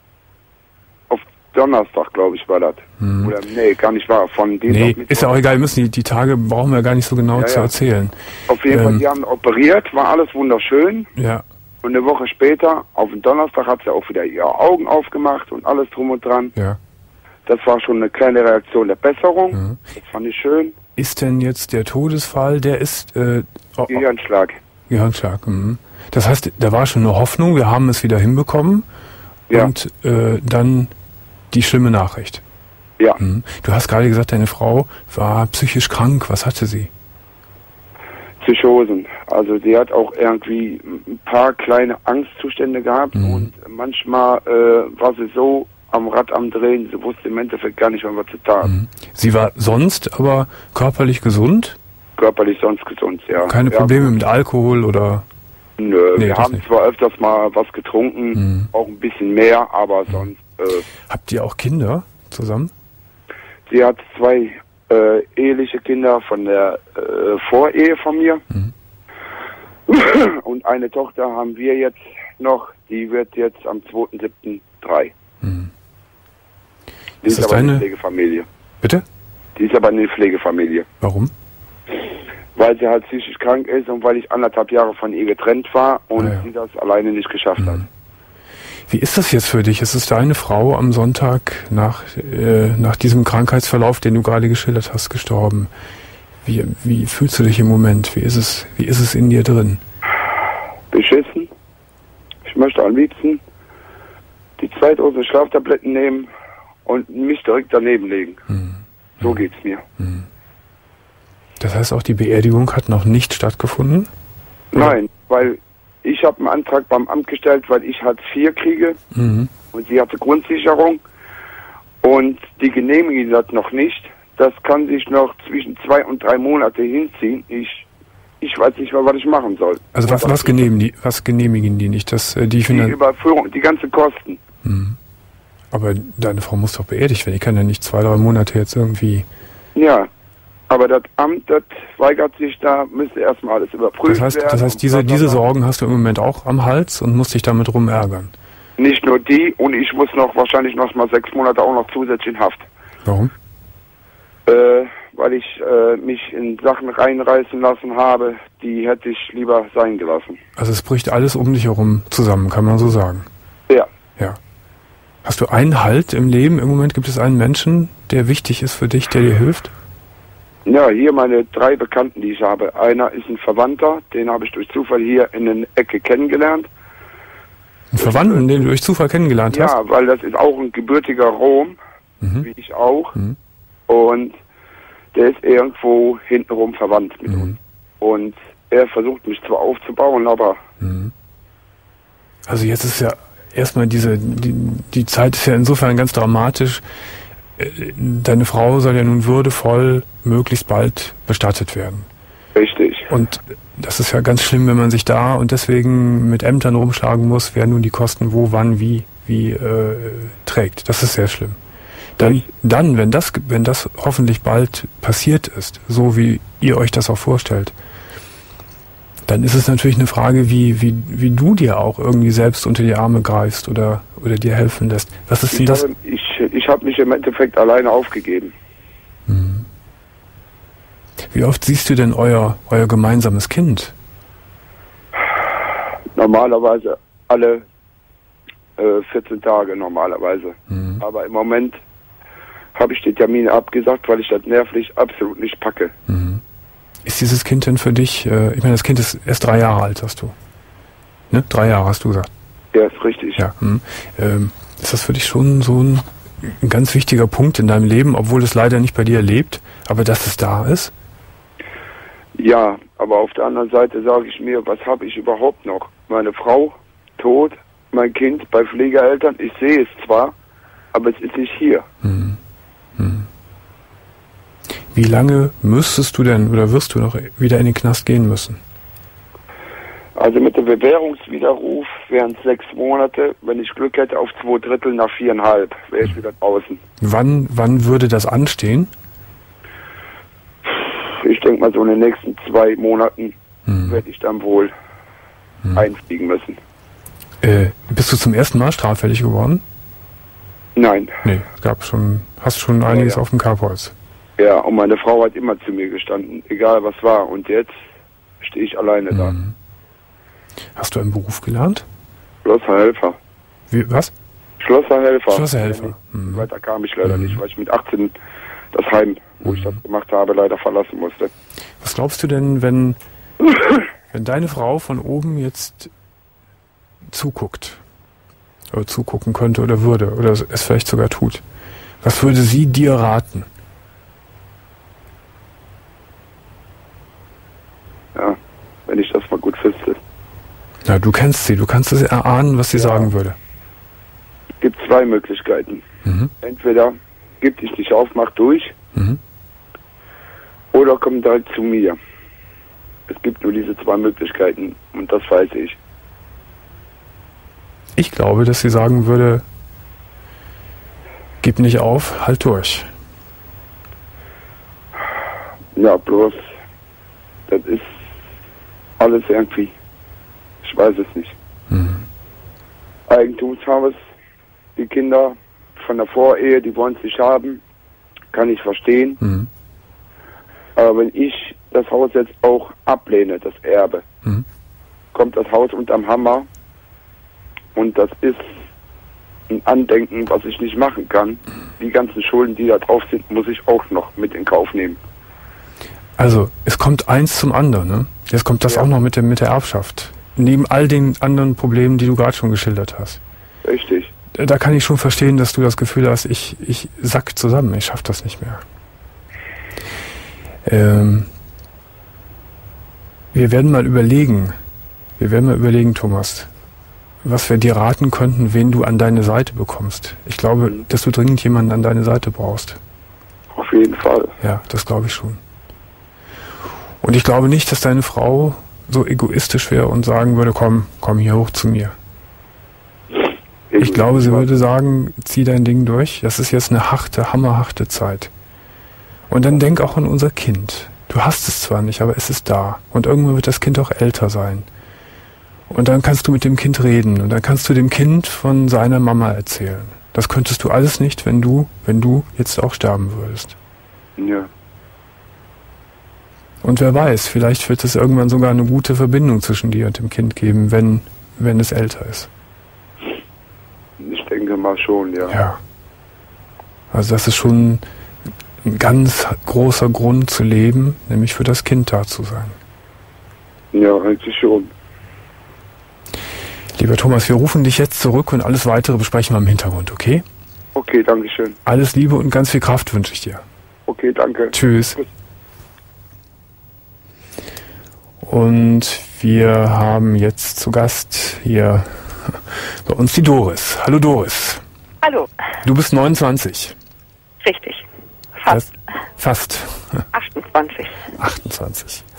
auf Donnerstag, glaube ich, war das. Mhm. Oder nee, gar nicht wahr. Von Dienstag nee, ist ja auch egal, wir müssen die, die Tage brauchen wir gar nicht so genau ja, zu ja. erzählen. Auf jeden ähm, Fall, die haben operiert, war alles wunderschön. Ja. Und eine Woche später, auf den Donnerstag, hat sie auch wieder ihre Augen aufgemacht und alles drum und dran. Ja. Das war schon eine kleine Reaktion der Besserung. Mhm. Das fand ich schön. Ist denn jetzt der Todesfall, der ist... Äh, oh, Gehirnschlag. Gehirnschlag, mhm. Das heißt, da war schon eine Hoffnung, wir haben es wieder hinbekommen. Ja. Und äh, dann die schlimme Nachricht. Ja. Mhm. Du hast gerade gesagt, deine Frau war psychisch krank. Was hatte sie? Psychosen. Also sie hat auch irgendwie ein paar kleine Angstzustände gehabt mhm. und manchmal äh, war sie so am Rad am Drehen, sie wusste im Endeffekt gar nicht mehr, was sie tat. Mhm. Sie war sonst aber körperlich gesund? Körperlich sonst gesund, ja. Keine Probleme ja. mit Alkohol oder? Nö, nee, wir haben nicht. zwar öfters mal was getrunken, mhm. auch ein bisschen mehr, aber mhm. sonst... Äh, Habt ihr auch Kinder zusammen? Sie hat zwei äh, eheliche Kinder von der äh, Vorehe von mir. Mhm. Und eine Tochter haben wir jetzt noch, die wird jetzt am zweiten siebten drei. Mhm. Die ist, ist aber deine... eine Pflegefamilie. Bitte? Die ist aber eine Pflegefamilie. Warum? Weil sie halt psychisch krank ist und weil ich anderthalb Jahre von ihr getrennt war und ah, ja. sie das alleine nicht geschafft mhm. hat. Wie ist das jetzt für dich? Es ist deine Frau am Sonntag nach, äh, nach diesem Krankheitsverlauf, den du gerade geschildert hast, gestorben. Wie, wie fühlst du dich im Moment? Wie ist es, wie ist es in dir drin? Beschissen. Ich möchte am liebsten die zwei Dosen Schlaftabletten nehmen und mich direkt daneben legen. Mhm. So geht's mir. Mhm. Das heißt, auch die Beerdigung hat noch nicht stattgefunden? Oder? Nein, weil ich habe einen Antrag beim Amt gestellt, weil ich Hartz vier kriege mhm. und sie hatte Grundsicherung und die genehmigen das noch nicht. Das kann sich noch zwischen zwei und drei Monate hinziehen. Ich ich weiß nicht mehr, was ich machen soll. Also was, was, genehmigen, die, was genehmigen die nicht? Das, die die Überführung, die ganzen Kosten. Mhm. Aber deine Frau muss doch beerdigt werden. Die kann ja nicht zwei, drei Monate jetzt irgendwie... Ja, aber das Amt, das weigert sich, da müsste erstmal alles überprüft das heißt, werden. Das heißt, diese, diese Sorgen hast du im Moment auch am Hals und musst dich damit rumärgern? Nicht nur die, und ich muss noch wahrscheinlich noch mal sechs Monate auch noch zusätzlich in Haft. Warum? Äh, weil ich äh, mich in Sachen reinreißen lassen habe, die hätte ich lieber sein gelassen. Also es bricht alles um dich herum zusammen, kann man so sagen? Ja. Ja. Hast du einen Halt im Leben? Im Moment gibt es einen Menschen, der wichtig ist für dich, der dir hilft? Ja, hier meine drei Bekannten, die ich habe. Einer ist ein Verwandter, den habe ich durch Zufall hier in der Ecke kennengelernt. Einen Verwandten, den du durch Zufall kennengelernt ja, hast? Ja, weil das ist auch ein gebürtiger Rom, mhm. wie ich auch. Mhm. Und der ist irgendwo hintenrum verwandt mit mhm. uns. Und er versucht mich zwar aufzubauen, aber... Mhm. Also jetzt ist ja erstmal diese, die, die Zeit ist ja insofern ganz dramatisch. Deine Frau soll ja nun würdevoll möglichst bald bestattet werden. Richtig. Und das ist ja ganz schlimm, wenn man sich da und deswegen mit Ämtern rumschlagen muss, wer nun die Kosten wo, wann, wie, wie äh, trägt. Das ist sehr schlimm. Dann, dann, wenn das, wenn das hoffentlich bald passiert ist, so wie ihr euch das auch vorstellt, dann ist es natürlich eine Frage, wie, wie, wie du dir auch irgendwie selbst unter die Arme greifst oder, oder dir helfen lässt. Was ist denn das? Ich, ich habe mich im Endeffekt alleine aufgegeben. Mhm. Wie oft siehst du denn euer, euer gemeinsames Kind? Normalerweise alle äh, vierzehn Tage normalerweise. Mhm. Aber im Moment habe ich die Termine abgesagt, weil ich das nervlich absolut nicht packe. Mhm. Ist dieses Kind denn für dich, äh, ich meine, das Kind ist erst drei Jahre alt, hast du. Ne? Drei Jahre hast du gesagt. Ja, ist richtig. Ja. Hm. Ähm, ist das für dich schon so ein, ein ganz wichtiger Punkt in deinem Leben, obwohl es leider nicht bei dir lebt, aber dass es da ist? Ja, aber auf der anderen Seite sage ich mir, was habe ich überhaupt noch? Meine Frau, tot, mein Kind bei Pflegeeltern, ich sehe es zwar, aber es ist nicht hier. Hm. Hm. Wie lange müsstest du denn oder wirst du noch wieder in den Knast gehen müssen? Also mit dem Bewährungswiderruf wären es sechs Monate. Wenn ich Glück hätte, auf zwei Drittel nach viereinhalb wäre ich wieder draußen. Wann, wann würde das anstehen? Ich denke mal, so in den nächsten zwei Monaten hm. werde ich dann wohl hm. einfliegen müssen. Äh, bist du zum ersten Mal straffällig geworden? Nein. Nee, es gab schon, hast schon einiges ja, ja. auf dem Kerbholz. Ja, und meine Frau hat immer zu mir gestanden, egal was war. Und jetzt stehe ich alleine mhm. da. Hast du einen Beruf gelernt? Schlosserhelfer. Wie, was? Schlosserhelfer. Schlosserhelfer. Mhm. Weiter kam ich leider mhm. nicht, weil ich mit achtzehn das Heim, wo mhm. ich das gemacht habe, leider verlassen musste. Was glaubst du denn, wenn, wenn deine Frau von oben jetzt zuguckt? Oder zugucken könnte oder würde, oder es vielleicht sogar tut. Was würde sie dir raten? Ja, wenn ich das mal gut wüsste. Na, du kennst sie, du kannst es erahnen, was sie ja. sagen würde. Es gibt zwei Möglichkeiten. Mhm. Entweder gibt dich nicht auf, mach durch, mhm. oder komm direkt zu mir. Es gibt nur diese zwei Möglichkeiten und das weiß ich. Ich glaube, dass sie sagen würde, gib nicht auf, halt durch. Ja, bloß, das ist alles irgendwie, ich weiß es nicht. Mhm. Eigentumshaus, die Kinder von der Vorehe, die wollen es nicht haben, kann ich verstehen. Mhm. Aber wenn ich das Haus jetzt auch ablehne, das Erbe, mhm. kommt das Haus unterm Hammer. Und das ist ein Andenken, was ich nicht machen kann. Die ganzen Schulden, die da drauf sind, muss ich auch noch mit in Kauf nehmen. Also, es kommt eins zum anderen, ne? Jetzt kommt das ja. auch noch mit der, mit der Erbschaft. Neben all den anderen Problemen, die du gerade schon geschildert hast. Richtig. Da kann ich schon verstehen, dass du das Gefühl hast, ich, ich sack zusammen, ich schaff das nicht mehr. Ähm, wir werden mal überlegen, wir werden mal überlegen, Thomas, was wir dir raten könnten, wen du an deine Seite bekommst. Ich glaube, mhm. dass du dringend jemanden an deine Seite brauchst. Auf jeden Fall. Ja, das glaube ich schon. Und ich glaube nicht, dass deine Frau so egoistisch wäre und sagen würde, komm, komm hier hoch zu mir. Ich, ich glaube, sie würde sagen, zieh dein Ding durch. Das ist jetzt eine harte, hammerharte Zeit. Und dann denk auch an unser Kind. Du hast es zwar nicht, aber es ist da. Und irgendwann wird das Kind auch älter sein. Und dann kannst du mit dem Kind reden und dann kannst du dem Kind von seiner Mama erzählen. Das könntest du alles nicht, wenn du, wenn du jetzt auch sterben würdest. Ja. Und wer weiß, vielleicht wird es irgendwann sogar eine gute Verbindung zwischen dir und dem Kind geben, wenn, wenn es älter ist. Ich denke mal schon, ja. Ja. Also das ist schon ein ganz großer Grund zu leben, nämlich für das Kind da zu sein. Ja, eigentlich schon. Lieber Thomas, wir rufen dich jetzt zurück und alles Weitere besprechen wir im Hintergrund, okay? Okay, danke schön. Alles Liebe und ganz viel Kraft wünsche ich dir. Okay, danke. Tschüss. Tschüss. Und wir haben jetzt zu Gast hier bei uns die Doris. Hallo Doris. Hallo. Du bist neunundzwanzig. Richtig. Fast. Fast. achtundzwanzig. achtundzwanzig.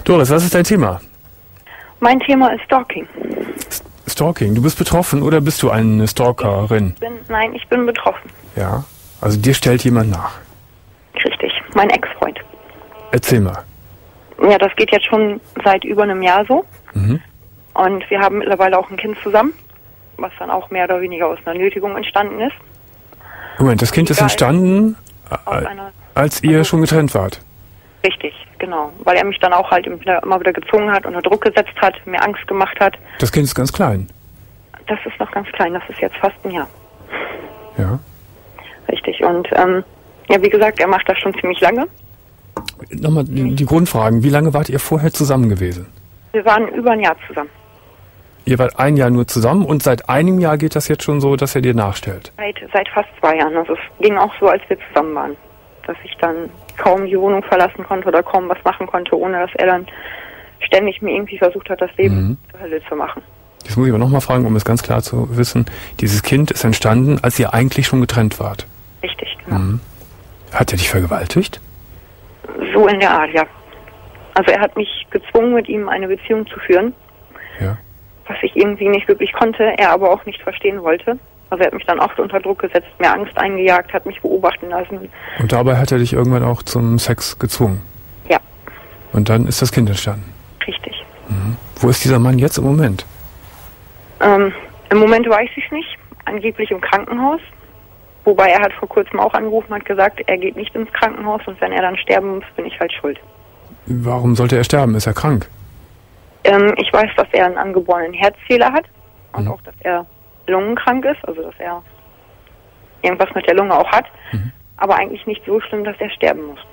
Doris, was ist dein Thema? Mein Thema ist Stalking. Stalking. Du bist betroffen oder bist du eine Stalkerin? Ich bin, nein, ich bin betroffen. Ja, also dir stellt jemand nach. Richtig, mein Ex-Freund. Erzähl mal. Ja, das geht jetzt schon seit über einem Jahr so. Mhm. Und wir haben mittlerweile auch ein Kind zusammen, was dann auch mehr oder weniger aus einer Nötigung entstanden ist. Moment, das Kind ist entstanden, einer, als ihr also, schon getrennt wart? Richtig, genau. Weil er mich dann auch halt immer wieder gezwungen hat, unter Druck gesetzt hat, mir Angst gemacht hat. Das Kind ist ganz klein? Das ist noch ganz klein, das ist jetzt fast ein Jahr. Ja. Richtig, und ähm, ja, wie gesagt, er macht das schon ziemlich lange. Nochmal die, die Grundfragen. Wie lange wart ihr vorher zusammen gewesen? Wir waren über ein Jahr zusammen. Ihr wart ein Jahr nur zusammen und seit einem Jahr geht das jetzt schon so, dass er dir nachstellt? Seit, seit fast zwei Jahren. Also es ging auch so, als wir zusammen waren. Dass ich dann kaum die Wohnung verlassen konnte oder kaum was machen konnte, ohne dass er dann ständig mir irgendwie versucht hat, das Leben mhm. zur Hölle zu machen. Jetzt muss ich aber nochmal fragen, um es ganz klar zu wissen. Dieses Kind ist entstanden, als ihr eigentlich schon getrennt wart? Richtig, genau. Mhm. Hat er dich vergewaltigt? So in der Art, ja. Also er hat mich gezwungen, mit ihm eine Beziehung zu führen. Ja. Was ich irgendwie nicht wirklich konnte, er aber auch nicht verstehen wollte. Also er hat mich dann auch so unter Druck gesetzt, mir Angst eingejagt, hat mich beobachten lassen. Und dabei hat er dich irgendwann auch zum Sex gezwungen? Ja. Und dann ist das Kind entstanden? Richtig. Mhm. Wo ist dieser Mann jetzt im Moment? Ähm, im Moment weiß ich es nicht. Angeblich im Krankenhaus. Wobei er hat vor kurzem auch angerufen und hat gesagt, er geht nicht ins Krankenhaus und wenn er dann sterben muss, bin ich halt schuld. Warum sollte er sterben? Ist er krank? Ähm, ich weiß, dass er einen angeborenen Herzfehler hat und mhm. auch, dass er lungenkrank ist, also dass er irgendwas mit der Lunge auch hat, mhm. aber eigentlich nicht so schlimm, dass er sterben muss.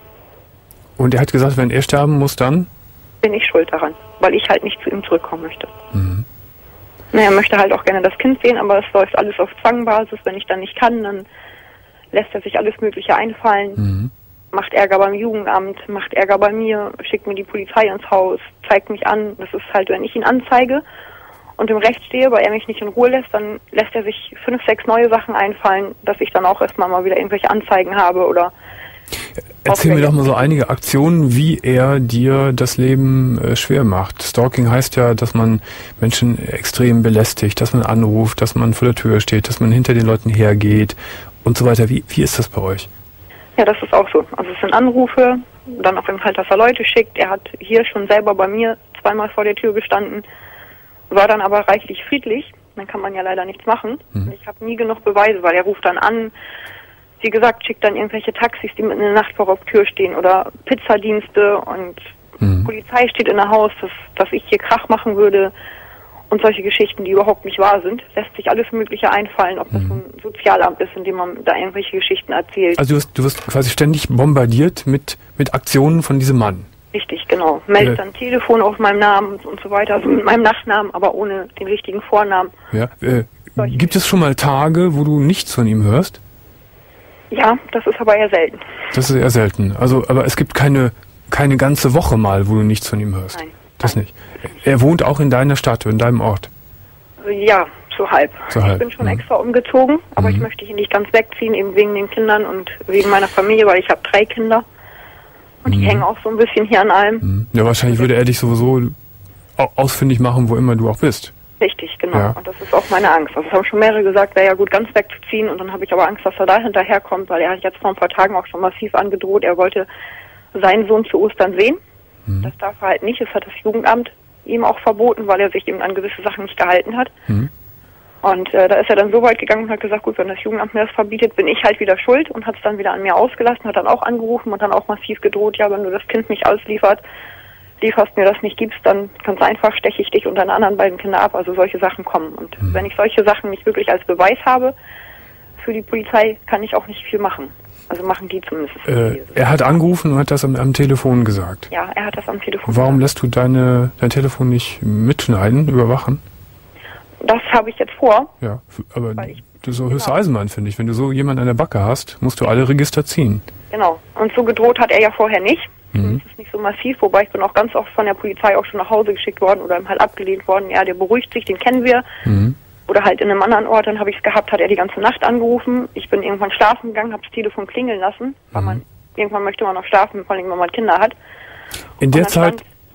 Und er hat gesagt, wenn er sterben muss, dann? Bin ich schuld daran, weil ich halt nicht zu ihm zurückkommen möchte. Mhm. Na, er möchte halt auch gerne das Kind sehen, aber es läuft alles auf Zwangbasis. Wenn ich dann nicht kann, dann lässt er sich alles Mögliche einfallen. Mhm. Macht Ärger beim Jugendamt, macht Ärger bei mir, schickt mir die Polizei ins Haus, zeigt mich an. Das ist halt, wenn ich ihn anzeige und im Recht stehe, weil er mich nicht in Ruhe lässt, dann lässt er sich fünf, sechs neue Sachen einfallen, dass ich dann auch erstmal mal wieder irgendwelche Anzeigen habe oder... Erzähl mir doch mal so einige Aktionen, wie er dir das Leben äh, schwer macht. Stalking heißt ja, dass man Menschen extrem belästigt, dass man anruft, dass man vor der Tür steht, dass man hinter den Leuten hergeht und so weiter. Wie, wie ist das bei euch? Ja, das ist auch so. Also es sind Anrufe, dann auch eben halt, dass er Leute schickt. Er hat hier schon selber bei mir zweimal vor der Tür gestanden, war dann aber reichlich friedlich. Dann kann man ja leider nichts machen. Mhm. Ich habe nie genug Beweise, weil er ruft dann an. Wie gesagt, schickt dann irgendwelche Taxis, die mitten in der Nacht vor der Tür stehen oder Pizzadienste und mhm. Polizei steht in der Haus, dass, dass ich hier Krach machen würde und solche Geschichten, die überhaupt nicht wahr sind. Lässt sich alles Mögliche einfallen, ob das mhm. ein Sozialamt ist, in dem man da irgendwelche Geschichten erzählt. Also du wirst, du wirst quasi ständig bombardiert mit, mit Aktionen von diesem Mann. Richtig, genau. Meldet äh, dann Telefon auf meinem Namen und so weiter, also mit meinem Nachnamen, aber ohne den richtigen Vornamen. Ja, äh, gibt es schon mal Tage, wo du nichts von ihm hörst? Ja, das ist aber eher selten. Das ist eher selten. Also, aber es gibt keine, keine ganze Woche mal, wo du nichts von ihm hörst. Nein. Das nicht. Er wohnt auch in deiner Stadt, in deinem Ort? Ja, so halb. So halb. Ich bin schon mhm. extra umgezogen, aber mhm. ich möchte hier nicht ganz wegziehen, eben wegen den Kindern und wegen meiner Familie, weil ich habe drei Kinder. Und die mhm. hängen auch so ein bisschen hier an allem. Mhm. Ja, wahrscheinlich würde er dich sowieso ausfindig machen, wo immer du auch bist. Richtig, genau. Ja. Und das ist auch meine Angst. Also es haben schon mehrere gesagt, wäre ja gut, ganz wegzuziehen. Und dann habe ich aber Angst, dass er da hinterherkommt, weil er hat jetzt vor ein paar Tagen auch schon massiv angedroht. Er wollte seinen Sohn zu Ostern sehen. Mhm. Das darf er halt nicht. Das hat das Jugendamt ihm auch verboten, weil er sich eben an gewisse Sachen nicht gehalten hat. Mhm. Und äh, da ist er dann so weit gegangen und hat gesagt, gut, wenn das Jugendamt mir das verbietet, bin ich halt wieder schuld und hat es dann wieder an mir ausgelassen, hat dann auch angerufen und dann auch massiv gedroht, ja, wenn du das Kind nicht ausliefert, lieferst mir das nicht gibst, dann ganz einfach steche ich dich und deine anderen beiden Kinder ab. Also solche Sachen kommen. Und mhm. wenn ich solche Sachen nicht wirklich als Beweis habe für die Polizei, kann ich auch nicht viel machen. Also machen die zumindest. Äh, er hat angerufen und hat das am, am Telefon gesagt? Ja, er hat das am Telefon Warum gesagt. lässt du deine, dein Telefon nicht mitschneiden, überwachen? Das habe ich jetzt vor. Ja, aber ich, das ist so höchste Eisenbahn, finde ich. Wenn du so jemanden an der Backe hast, musst du alle Register ziehen. Genau. Und so gedroht hat er ja vorher nicht. Mhm. Das ist nicht so massiv, wobei ich bin auch ganz oft von der Polizei auch schon nach Hause geschickt worden oder halt abgelehnt worden. Ja, der beruhigt sich, den kennen wir. Mhm. Oder halt in einem anderen Ort, dann habe ich es gehabt, hat er die ganze Nacht angerufen. Ich bin irgendwann schlafen gegangen, habe das Telefon klingeln lassen, weil mhm. man irgendwann möchte man noch schlafen, vor allem wenn man Kinder hat. In der Zeit,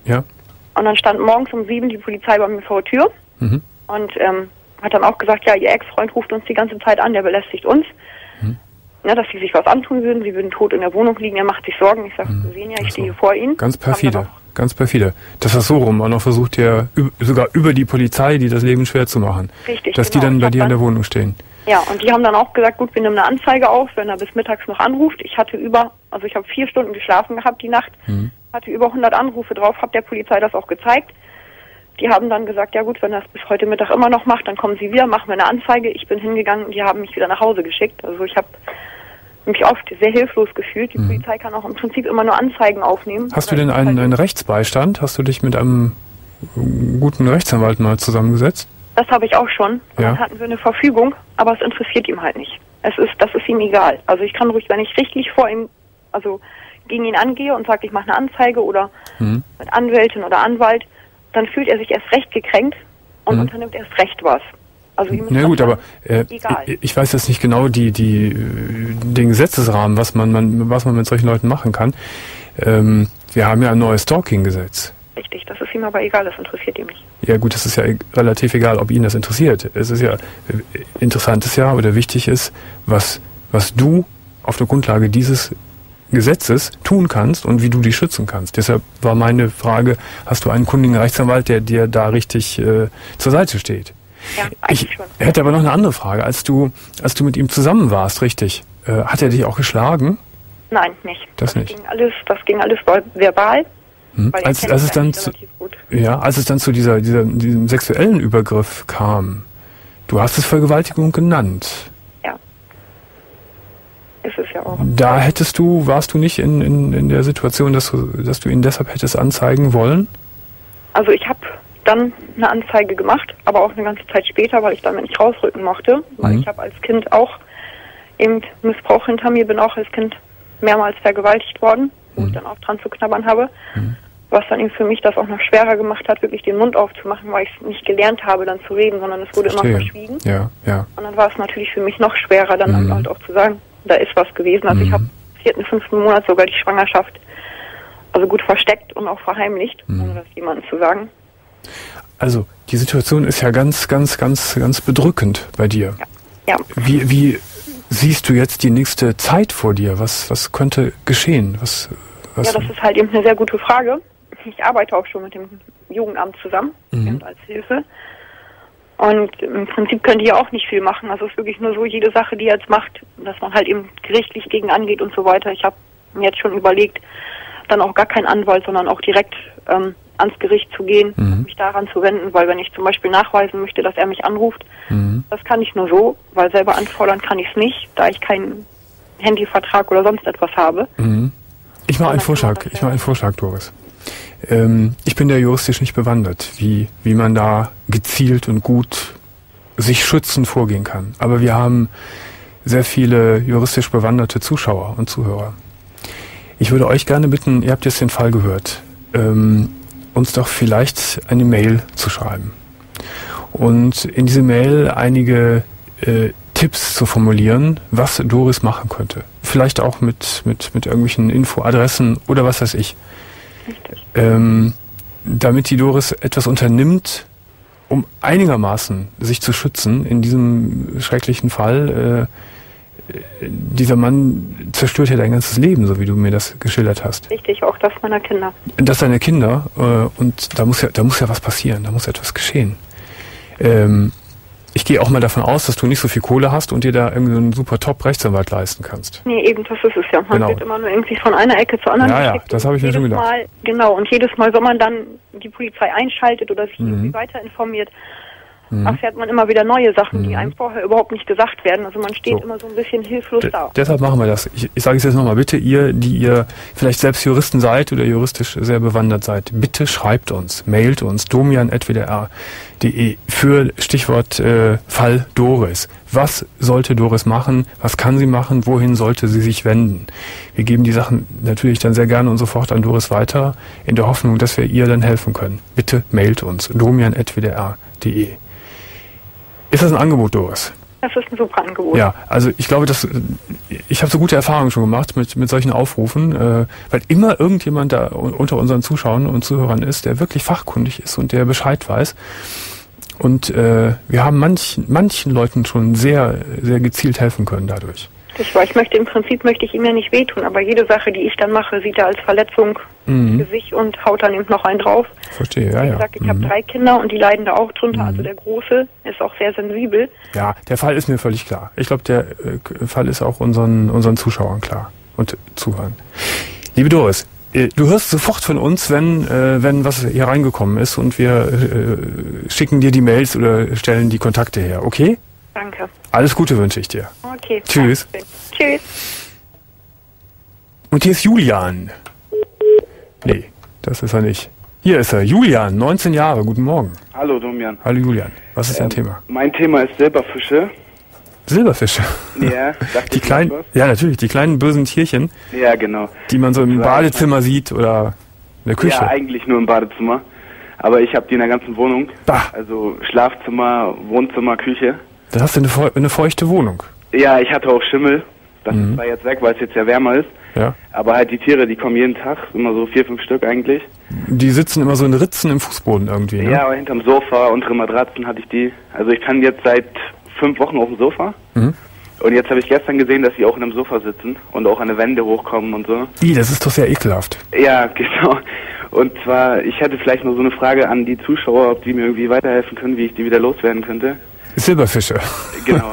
Ja. Und dann stand morgens um sieben die Polizei bei mir vor der Tür Mhm. und ähm, hat dann auch gesagt, ja, ihr Ex-Freund ruft uns die ganze Zeit an, der belästigt uns. Mhm. Ja, dass sie sich was antun würden, sie würden tot in der Wohnung liegen, er macht sich Sorgen. Ich sage, Mhm. Sie sehen ja, ich Ach so. stehe vor Ihnen. Ganz Haben dann perfide. auch- Ganz perfide. Das war so rum. Auch noch versucht ihr üb- sogar über die Polizei, die das Leben schwer zu machen. Richtig, Dass genau. die dann Ich bei hab dir in dann- der Wohnung stehen. Ja, und die haben dann auch gesagt, gut, wir nehmen eine Anzeige auf, wenn er bis mittags noch anruft. Ich hatte über, also ich habe vier Stunden geschlafen gehabt die Nacht, Mhm. hatte über hundert Anrufe drauf, habe der Polizei das auch gezeigt. Die haben dann gesagt, ja gut, wenn er es bis heute Mittag immer noch macht, dann kommen sie wieder, machen wir eine Anzeige. Ich bin hingegangen, die haben mich wieder nach Hause geschickt. Also ich habe mich oft sehr hilflos gefühlt. Die Mhm. Polizei kann auch im Prinzip immer nur Anzeigen aufnehmen. Hast du Oder denn ich einen, halt- einen Rechtsbeistand? Hast du dich mit einem guten Rechtsanwalt mal zusammengesetzt? Das habe ich auch schon. Und Ja. Dann hatten wir eine Verfügung, aber es interessiert ihm halt nicht. Es ist, das ist ihm egal. Also ich kann ruhig, wenn ich richtig vor ihm, also gegen ihn angehe und sage, ich mache eine Anzeige oder Mhm. mit Anwältin oder Anwalt, dann fühlt er sich erst recht gekränkt und Mhm. unternimmt erst recht was. Also ihm ist Na das gut, dann aber äh, egal. ich, ich weiß jetzt nicht genau die, die, äh, den Gesetzesrahmen, was man, man, was man mit solchen Leuten machen kann. Ähm, wir haben ja ein neues Stalking-Gesetz. Richtig, das ist ihm aber egal, das interessiert ihm nicht. Ja gut, das ist ja e- relativ egal, ob ihn das interessiert. Es ist ja äh, interessant ist ja oder wichtig ist, was, was du auf der Grundlage dieses Gesetzes tun kannst und wie du dich schützen kannst. Deshalb war meine Frage, hast du einen kundigen Rechtsanwalt, der dir da richtig äh, zur Seite steht? Ja, eigentlich Ich schon. hätte aber noch eine andere Frage. Als du, als du mit ihm zusammen warst, richtig, äh, hat er dich auch geschlagen? Nein, nicht. Das nicht. Ging alles, das ging alles verbal. Hm? Weil ich Als, kenne als ihn es dann eigentlich zu, relativ gut. ja, als es dann zu dieser, dieser, diesem sexuellen Übergriff kam, du hast es Vergewaltigung genannt. Ja. Ist es ja auch. Da hättest du, warst du nicht in, in, in der Situation, dass du, dass du ihn deshalb hättest anzeigen wollen? Also ich habe dann eine Anzeige gemacht, aber auch eine ganze Zeit später, weil ich damit nicht rausrücken mochte. Weil Mhm. ich habe als Kind auch eben Missbrauch hinter mir, bin auch als Kind mehrmals vergewaltigt worden, wo Mhm. ich dann auch dran zu knabbern habe. Mhm. Was dann eben für mich das auch noch schwerer gemacht hat, wirklich den Mund aufzumachen, weil ich es nicht gelernt habe, dann zu reden, sondern es wurde Verstehe. immer verschwiegen. Ja, ja. Und dann war es natürlich für mich noch schwerer, dann Mhm. halt auch zu sagen, da ist was gewesen. Also ich Mhm. habe im vierten, fünften Monat sogar die Schwangerschaft also gut versteckt und auch verheimlicht, Mhm. ohne das jemandem zu sagen. Also, die Situation ist ja ganz, ganz, ganz, ganz bedrückend bei dir. Ja. Wie, wie siehst du jetzt die nächste Zeit vor dir? Was, was könnte geschehen? Was, was, Ja, das ist halt eben eine sehr gute Frage. Ich arbeite auch schon mit dem Jugendamt zusammen Mhm. eben als Hilfe. Und im Prinzip könnt ihr auch nicht viel machen. Also es ist wirklich nur so, jede Sache, die ihr jetzt macht, dass man halt eben gerichtlich gegen angeht und so weiter. Ich habe mir jetzt schon überlegt, dann auch gar keinen Anwalt, sondern auch direkt ähm, ans Gericht zu gehen, Mhm. mich daran zu wenden, weil wenn ich zum Beispiel nachweisen möchte, dass er mich anruft, Mhm. das kann ich nur so, weil selber anfordern kann ich es nicht, da ich keinen Handyvertrag oder sonst etwas habe. Mhm. Ich mache einen Sondern Vorschlag, nur, dass ich er- mache einen Vorschlag, Doris. Ähm, ich bin da juristisch nicht bewandert, wie, wie man da gezielt und gut sich schützend vorgehen kann. Aber wir haben sehr viele juristisch bewanderte Zuschauer und Zuhörer. Ich würde euch gerne bitten, ihr habt jetzt den Fall gehört, ähm, uns doch vielleicht eine Mail zu schreiben. Und in diese Mail einige äh, Tipps zu formulieren, was Doris machen könnte. Vielleicht auch mit, mit, mit irgendwelchen Infoadressen oder was weiß ich. Richtig. Ähm, damit die Doris etwas unternimmt, um einigermaßen sich zu schützen in diesem schrecklichen Fall. Äh, dieser Mann zerstört ja dein ganzes Leben, so wie du mir das geschildert hast. Richtig, auch das meiner Kinder. Das seine Kinder, äh, und da muss ja, da muss ja was passieren, da muss etwas geschehen. Ähm, ich gehe auch mal davon aus, dass du nicht so viel Kohle hast und dir da irgendwie einen super Top-Rechtsanwalt leisten kannst. Nee, eben, das ist es ja. Man Genau. wird immer nur irgendwie von einer Ecke zur anderen Ja, ja, geschickt. das und habe ich mir jedes schon gedacht. Mal, genau, und jedes Mal, wenn man dann die Polizei einschaltet oder sich Mhm. irgendwie weiter informiert, Mhm. erfährt man immer wieder neue Sachen, die Mhm. einem vorher überhaupt nicht gesagt werden. Also man steht So. immer so ein bisschen hilflos D da. deshalb machen wir das. Ich, ich sage es jetzt nochmal, bitte ihr, die ihr vielleicht selbst Juristen seid oder juristisch sehr bewandert seid, bitte schreibt uns, mailt uns, domian at w d r punkt d e für Stichwort äh, Fall Doris. Was sollte Doris machen? Was kann sie machen? Wohin sollte sie sich wenden? Wir geben die Sachen natürlich dann sehr gerne und sofort an Doris weiter, in der Hoffnung, dass wir ihr dann helfen können. Bitte mailt uns, domian at w d r punkt d e. Ist das ein Angebot, Doris? Das ist ein super Angebot. Ja, also ich glaube, dass ich habe so gute Erfahrungen schon gemacht mit mit solchen Aufrufen, äh, weil immer irgendjemand da unter unseren Zuschauern und Zuhörern ist, der wirklich fachkundig ist und der Bescheid weiß. Und äh, wir haben manchen manchen Leuten schon sehr sehr gezielt helfen können dadurch. Ich, weil ich möchte, im Prinzip möchte ich ihm ja nicht wehtun, aber jede Sache, die ich dann mache, sieht er als Verletzung Mhm. ins Gesicht und haut dann eben noch einen drauf. Verstehe, ja, Wie ja. gesagt, ich Mhm. habe drei Kinder und die leiden da auch drunter. Mhm. Also der Große ist auch sehr sensibel. Ja, der Fall ist mir völlig klar. Ich glaube, der äh, Fall ist auch unseren unseren Zuschauern klar und Zuhörern. Liebe Doris, äh, du hörst sofort von uns, wenn äh, wenn was hier reingekommen ist und wir äh, schicken dir die Mails oder stellen die Kontakte her, okay? Danke. Alles Gute wünsche ich dir. Okay. Tschüss. Danke. Tschüss. Und hier ist Julian. Nee, das ist er nicht. Hier ist er, Julian, neunzehn Jahre, guten Morgen. Hallo Domian. Hallo Julian, was ist dein Ähm, Thema? Mein Thema ist Silberfische. Silberfische. Ja, sagt Die ihr kleinen, was? ja natürlich, die kleinen bösen Tierchen, Ja, genau. die man so im Ja. Badezimmer sieht oder in der Küche. Ja, eigentlich nur im Badezimmer. Aber ich habe die in der ganzen Wohnung. Bah. Also Schlafzimmer, Wohnzimmer, Küche. Dann hast du eine, feu eine feuchte Wohnung. Ja, ich hatte auch Schimmel. Das Mhm. ist zwar jetzt weg, weil es jetzt ja wärmer ist. Ja. Aber halt die Tiere, die kommen jeden Tag. Immer so vier, fünf Stück eigentlich. Die sitzen immer so in Ritzen im Fußboden irgendwie, ne? Ja, aber hinterm Sofa, untere Matratzen hatte ich die. Also ich kann jetzt seit fünf Wochen auf dem Sofa. Mhm. Und jetzt habe ich gestern gesehen, dass sie auch in einem Sofa sitzen und auch an die Wände hochkommen und so. Ih, das ist doch sehr ekelhaft. Ja, genau. Und zwar, ich hätte vielleicht noch so eine Frage an die Zuschauer, ob die mir irgendwie weiterhelfen können, wie ich die wieder loswerden könnte. Silberfische. Genau.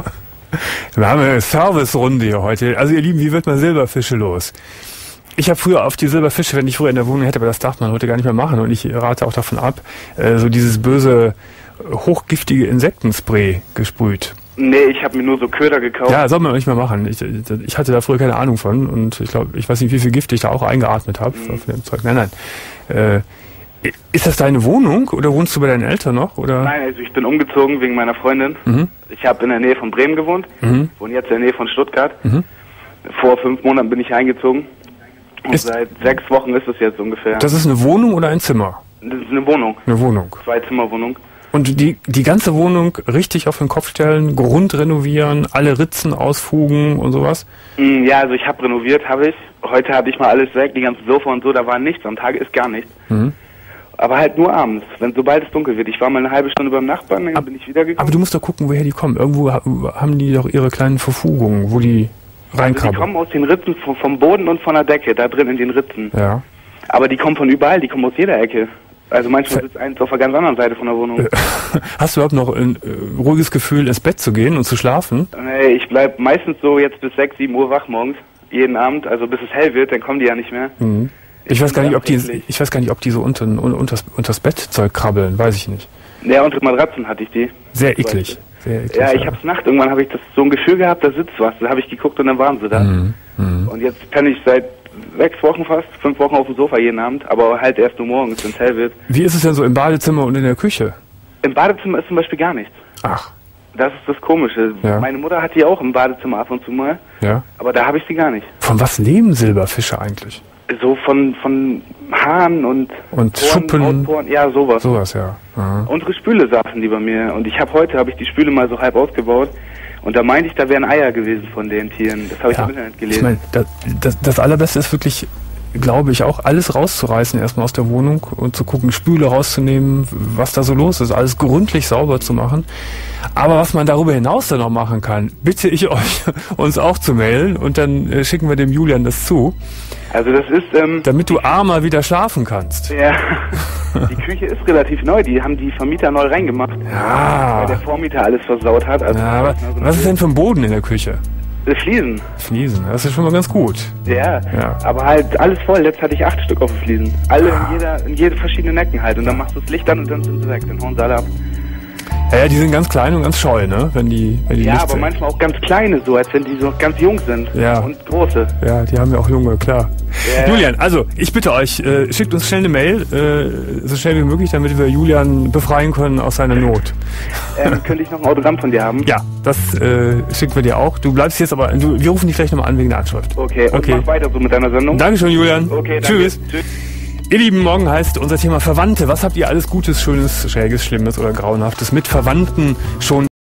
Wir haben eine Service-Runde hier heute. Also ihr Lieben, wie wird man Silberfische los? Ich habe früher auf die Silberfische, wenn ich früher in der Wohnung hätte, aber das darf man heute gar nicht mehr machen und ich rate auch davon ab, äh, so dieses böse, hochgiftige Insektenspray gesprüht. Nee, ich habe mir nur so Köder gekauft. Ja, soll man nicht mehr machen. Ich, ich hatte da früher keine Ahnung von und ich glaube, ich weiß nicht, wie viel Gift ich da auch eingeatmet habe Mhm. von dem Zeug. Nein, nein. Äh, ist das deine Wohnung oder wohnst du bei deinen Eltern noch? Oder? Nein, also ich bin umgezogen wegen meiner Freundin. Mhm. Ich habe in der Nähe von Bremen gewohnt, Mhm. wohne jetzt in der Nähe von Stuttgart. Mhm. Vor fünf Monaten bin ich eingezogen. Und Ist- seit sechs Wochen ist es jetzt ungefähr. Das ist eine Wohnung oder ein Zimmer? Das ist eine Wohnung. Eine Wohnung. Zwei-Zimmer-Wohnung. Und die, die ganze Wohnung richtig auf den Kopf stellen, Grund renovieren, alle Ritzen ausfugen und sowas? Mm, Ja, also ich habe renoviert, habe ich. Heute hatte ich mal alles weg, die ganzen Sofa und so, da war nichts. Am Tag ist gar nichts. Mhm. Aber halt nur abends, wenn sobald es dunkel wird. Ich war mal eine halbe Stunde beim Nachbarn, dann bin ich wiedergekommen. Aber du musst doch gucken, woher die kommen. Irgendwo ha- haben die doch ihre kleinen Verfugungen, wo die Also die reinkrabbeln. kommen aus den Ritzen vom, vom Boden und von der Decke, da drin in den Ritzen. Ja. Aber die kommen von überall, die kommen aus jeder Ecke. Also manchmal Ver- sitzt eins auf der ganz anderen Seite von der Wohnung. Hast du überhaupt noch ein äh, ruhiges Gefühl, ins Bett zu gehen und zu schlafen? Nee, ich bleib meistens so jetzt bis sechs, sieben Uhr wach morgens, jeden Abend, also bis es hell wird, dann kommen die ja nicht mehr. Mhm. Ich Ich weiß gar bin nicht, ob die, ganz ich weiß gar nicht, ob die so unter, un, unters, unters Bettzeug krabbeln, weiß ich nicht. Ja, unter Matratzen hatte ich die. Sehr eklig. Sehr eklig. Ja, ich hab's Nacht, irgendwann habe ich das so ein Gefühl gehabt, da sitzt was. Da habe ich geguckt und dann waren sie da. Mhm. Mhm. Und jetzt penne ich seit sechs Wochen fast, fünf Wochen auf dem Sofa jeden Abend, aber halt erst nur morgens, wenn es hell wird. Wie ist es denn so im Badezimmer und in der Küche? Im Badezimmer ist zum Beispiel gar nichts. Ach, Das ist das Komische. Ja. Meine Mutter hat die auch im Badezimmer ab und zu mal, ja. aber da habe ich sie gar nicht. Von was leben Silberfische eigentlich? So von, von Haaren und, Und Poren, Schuppen? Hautporen, ja, sowas. Sowas, ja. Aha. Unsere Spüle saßen die bei mir und ich habe heute, habe ich die Spüle mal so halb ausgebaut und da meinte ich, da wären Eier gewesen von den Tieren. Das habe ich Ja. im Internet Ich gelesen. meine, das, das, das Allerbeste ist wirklich, glaube ich, auch alles rauszureißen erstmal aus der Wohnung und zu gucken, Spüle rauszunehmen, was da so los ist, alles gründlich sauber zu machen. Aber was man darüber hinaus dann noch machen kann, bitte ich euch, uns auch zu mailen und dann äh, schicken wir dem Julian das zu, Also das ist, ähm, damit du armer wieder schlafen kannst. ja, die Küche ist relativ neu, die haben die Vermieter neu reingemacht, weil der Ja, Vormieter alles versaut hat. Also ja aber was ist denn für ein Boden in der Küche? Das Fliesen. Fliesen, das ist schon mal ganz gut. Ja, Ja. aber halt alles voll. Letzt hatte ich acht Stück auf den Fliesen. Alle in jeder, in jede verschiedenen Ecken halt. Und dann machst du das Licht an und dann sind sie weg. Dann hauen sie alle ab. Ja, ja, die sind ganz klein und ganz scheu, ne? Wenn die, wenn die Ja, Licht aber sind. manchmal auch ganz kleine so, als wenn die so ganz jung sind. Ja. Und große. Ja, die haben ja auch Junge, klar. Ja. Julian, also ich bitte euch, äh, schickt uns schnell eine Mail, äh, so schnell wie möglich, damit wir Julian befreien können aus seiner Not. Ähm, könnte ich noch ein Autogramm von dir haben? Ja, das äh, schicken wir dir auch. Du bleibst jetzt aber, du, wir rufen dich gleich nochmal an wegen der Anschrift. Okay, und Okay. mach weiter so mit deiner Sendung. Dankeschön, Julian. Okay, danke. Tschüss. Tschüss. Ihr Lieben, morgen heißt unser Thema Verwandte. Was habt ihr alles Gutes, Schönes, Schräges, Schlimmes oder Grauenhaftes mit Verwandten schon